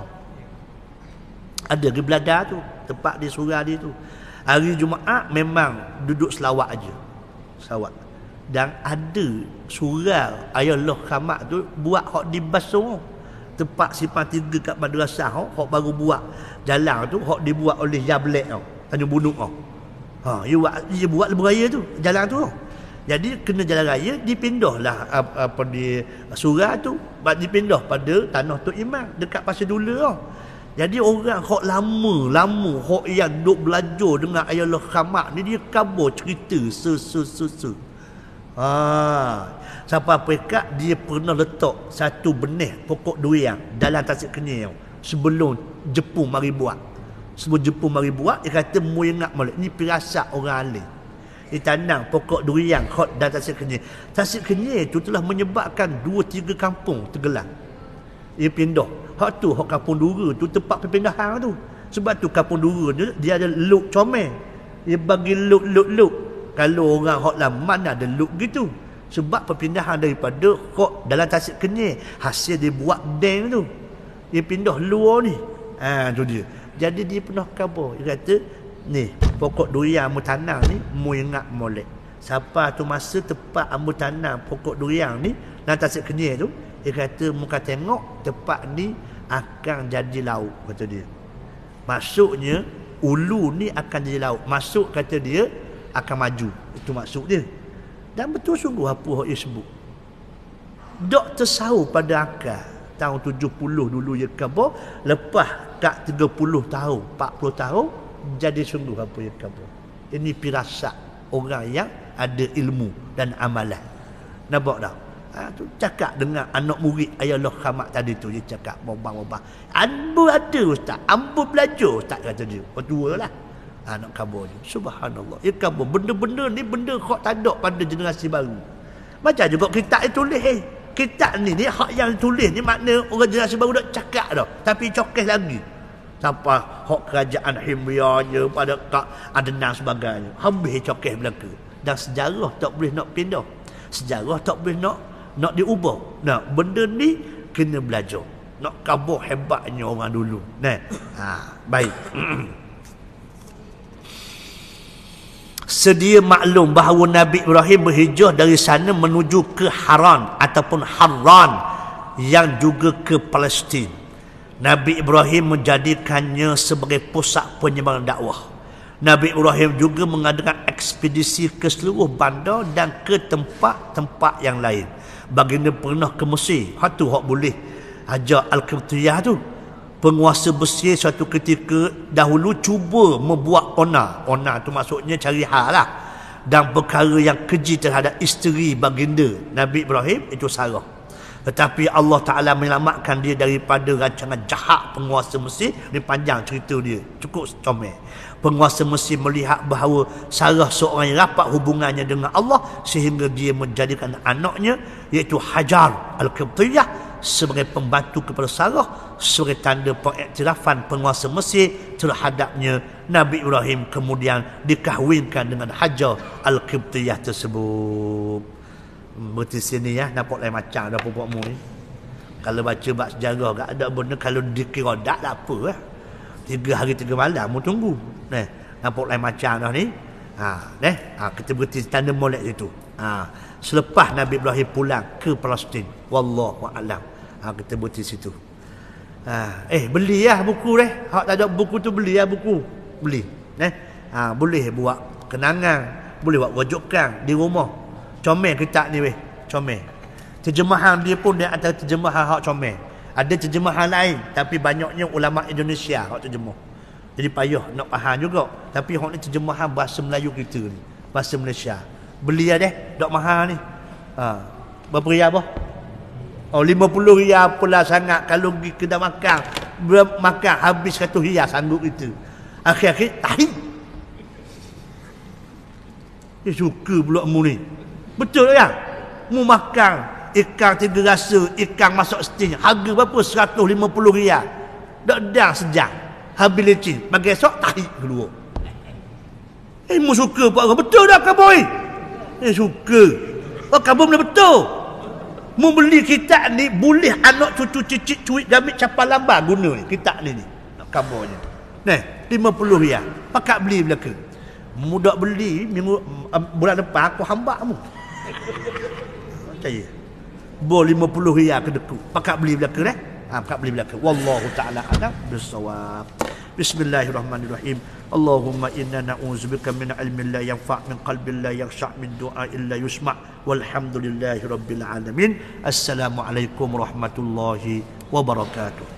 Ada di Belanda tu, tempat di surah dia tu. Hari Jumaat memang duduk selawat aja. Selawat. Dan ada surah Ayah Loh Khamat tu buat hak di Basung. Tempat simpan tiga kat madrasah hak baru buat. Jalan tu hak dibuat oleh Yablek tau. Tanjung Bunuk tau. Dia buat lebuh raya tu, jalan tu. Jadi kena jalan raya dipindahlah di surah tu, dipindah pada tanah Tok Imam dekat Pasir Dula tau. Jadi orang hak lama hak yang duk belajar dengan Ayah Loh Khamat ni, dia khabar cerita sampai pekat dia pernah letak satu benih pokok durian dalam tasik kenyir sebelum Jepun mari buat. Sebelum Jepun mari buat, dia kata mu ingat molek ni pirasat orang alim. Dia tanam pokok durian hot dan tasik kenyir. Tasik kenyir itu telah menyebabkan 2-3 kampung tenggelam. Dia pindah. Hak tu hak kampung Dura tu tempat perpindahan tu. Sebab tu kampung Dura dia ada luk comel. Dia bagi luk. Kalau orang hak lama mana ada luk gitu. Sebab perpindahan daripada hok dalam tasik kenyir, hasil dia buat dam tu, dia pindah luar ni. Tu dia. Jadi dia pernah khabar. Dia kata, ni, pokok durian mu tanam ni, mu ingat molek. Siapa tu masa tepat mu tanam pokok durian ni, dalam tasik kenyir tu, dia kata, mu kan tengok tempat ni akan jadi laut, kata dia. Maksudnya, ulu ni akan jadi laut. Masuk, kata dia, akan maju. Itu maksud dia. Dan betul sungguh apa yang dia sebut. Dok tersahur pada akal. Tahun 70 dulu dia khabar. Lepas kat 30 tahun, 40 tahun, jadi sungguh apa yang khabar. Ini firasat orang yang ada ilmu dan amalan. Nampak tak? Tu cakap dengan anak murid Ayatullah Khamak tadi tu, dia cakap bombang-bombang. Ambo ada ustaz, ambo belajar ustaz, kata dia. Tua lah. Nak khabar dia. Subhanallah. Dia khabar benda-benda ni benda hak tak ada pada generasi baru. Macam juga kitab dia tulis. Kitab ni hak yang tulis ni makna orang generasi baru dah cakap dah, tapi cokeh lagi. Sampai hak kerajaan Himyarnya pada Kak Adnan sebagainya. Habis cokeh belaka. Dan sejarah tak boleh nak pindah. Sejarah tak boleh nak diubah. Nah, benda ni kena belajar. Nak khabar hebatnya orang dulu. Nah. Baik. Sedia maklum bahawa Nabi Ibrahim berhijrah dari sana menuju ke Haran ataupun Harran yang juga ke Palestin. Nabi Ibrahim menjadikannya sebagai pusat penyebaran dakwah. Nabi Ibrahim juga mengadakan ekspedisi ke seluruh bandar dan ke tempat-tempat yang lain. Baginda pernah ke Mesir. Hatu hak boleh Hajar Al-Qibtiyah tu. Penguasa Mesir suatu ketika dahulu cuba membuat onar. Onar tu maksudnya cari hal lah. Dan perkara yang keji terhadap isteri baginda Nabi Ibrahim, itu Sarah. Tetapi Allah Ta'ala menyelamatkan dia daripada rancangan jahat penguasa Mesir. Ini panjang cerita dia, cukup comel. Penguasa Mesir melihat bahawa Sarah seorang yang rapat hubungannya dengan Allah, sehingga dia menjadikan anaknya, iaitu Hajar Al-Qibtiyah, sebagai pembantu kepada Sarah, sebagai tanda pengiktirafan penguasa Mesir terhadapnya. Nabi Ibrahim kemudian dikahwinkan dengan Hajar Al-Qibtiyah tersebut. Berarti sini ya, nampak lain macam dah pupukmu ni. Kalau baca bab sejarah tak ada benda, kalau dikira tak apa lah. 3 hari 3 malam mu tunggu. Nampak lain macam dah ni. Kita berarti tanda molek itu. Selepas Nabi Ibrahim pulang ke Palestin, wallahu a'lam. Kita berarti situ. Beli lah buku deh. Hak tak ada buku tu beli lah buku. Beli. Boleh buat kenangan, boleh buat rujukan di rumah. Comel kitab ni weh, comel. Terjemahan dia pun dia antara terjemahan hak comel. Ada terjemahan lain, tapi banyaknya ulama Indonesia hak terjemah. Jadi payah nak faham juga. Tapi hak ni terjemahan bahasa Melayu kita ni, bahasa Malaysia. Beli lah deh, dok mahal ni. Berapa riyal apa? 50 riyal pula sangat. Kalau pergi kedai makan habis 100 riyal sanggup kita. Akhir-akhir tahi. Dia suka pula mu ni. Betul tak? Mu makan ikan 3 rasa, ikan masak steam, harga berapa? 150 riyal. Dak sejam. Habis lecin, bagi esok tahi keluar. Mu suka buat apa? Betul tak boy? Suka. Kamu boleh betul. Mu beli kitab ni, boleh anak cucu cicit cuit gamit capal lambar guna ni kitab ni. Nak kabarnya. 50 riyal. Pakat beli belaka. Mu dak beli bulan depan aku hamba mu. Percaya. Bol 50 riyal ke deku. Pakat beli belaka dah. Pakat beli belaka. Wallahu ta'ala a'lam bissawab. Bismillahirrahmanirrahim. Allahumma inna na'udzubika min ilmin la yanfa' min qalbin la yakhsha' min du'a illa yusma'. Walhamdulillahi rabbil alamin. Assalamualaikum warahmatullahi wabarakatuh.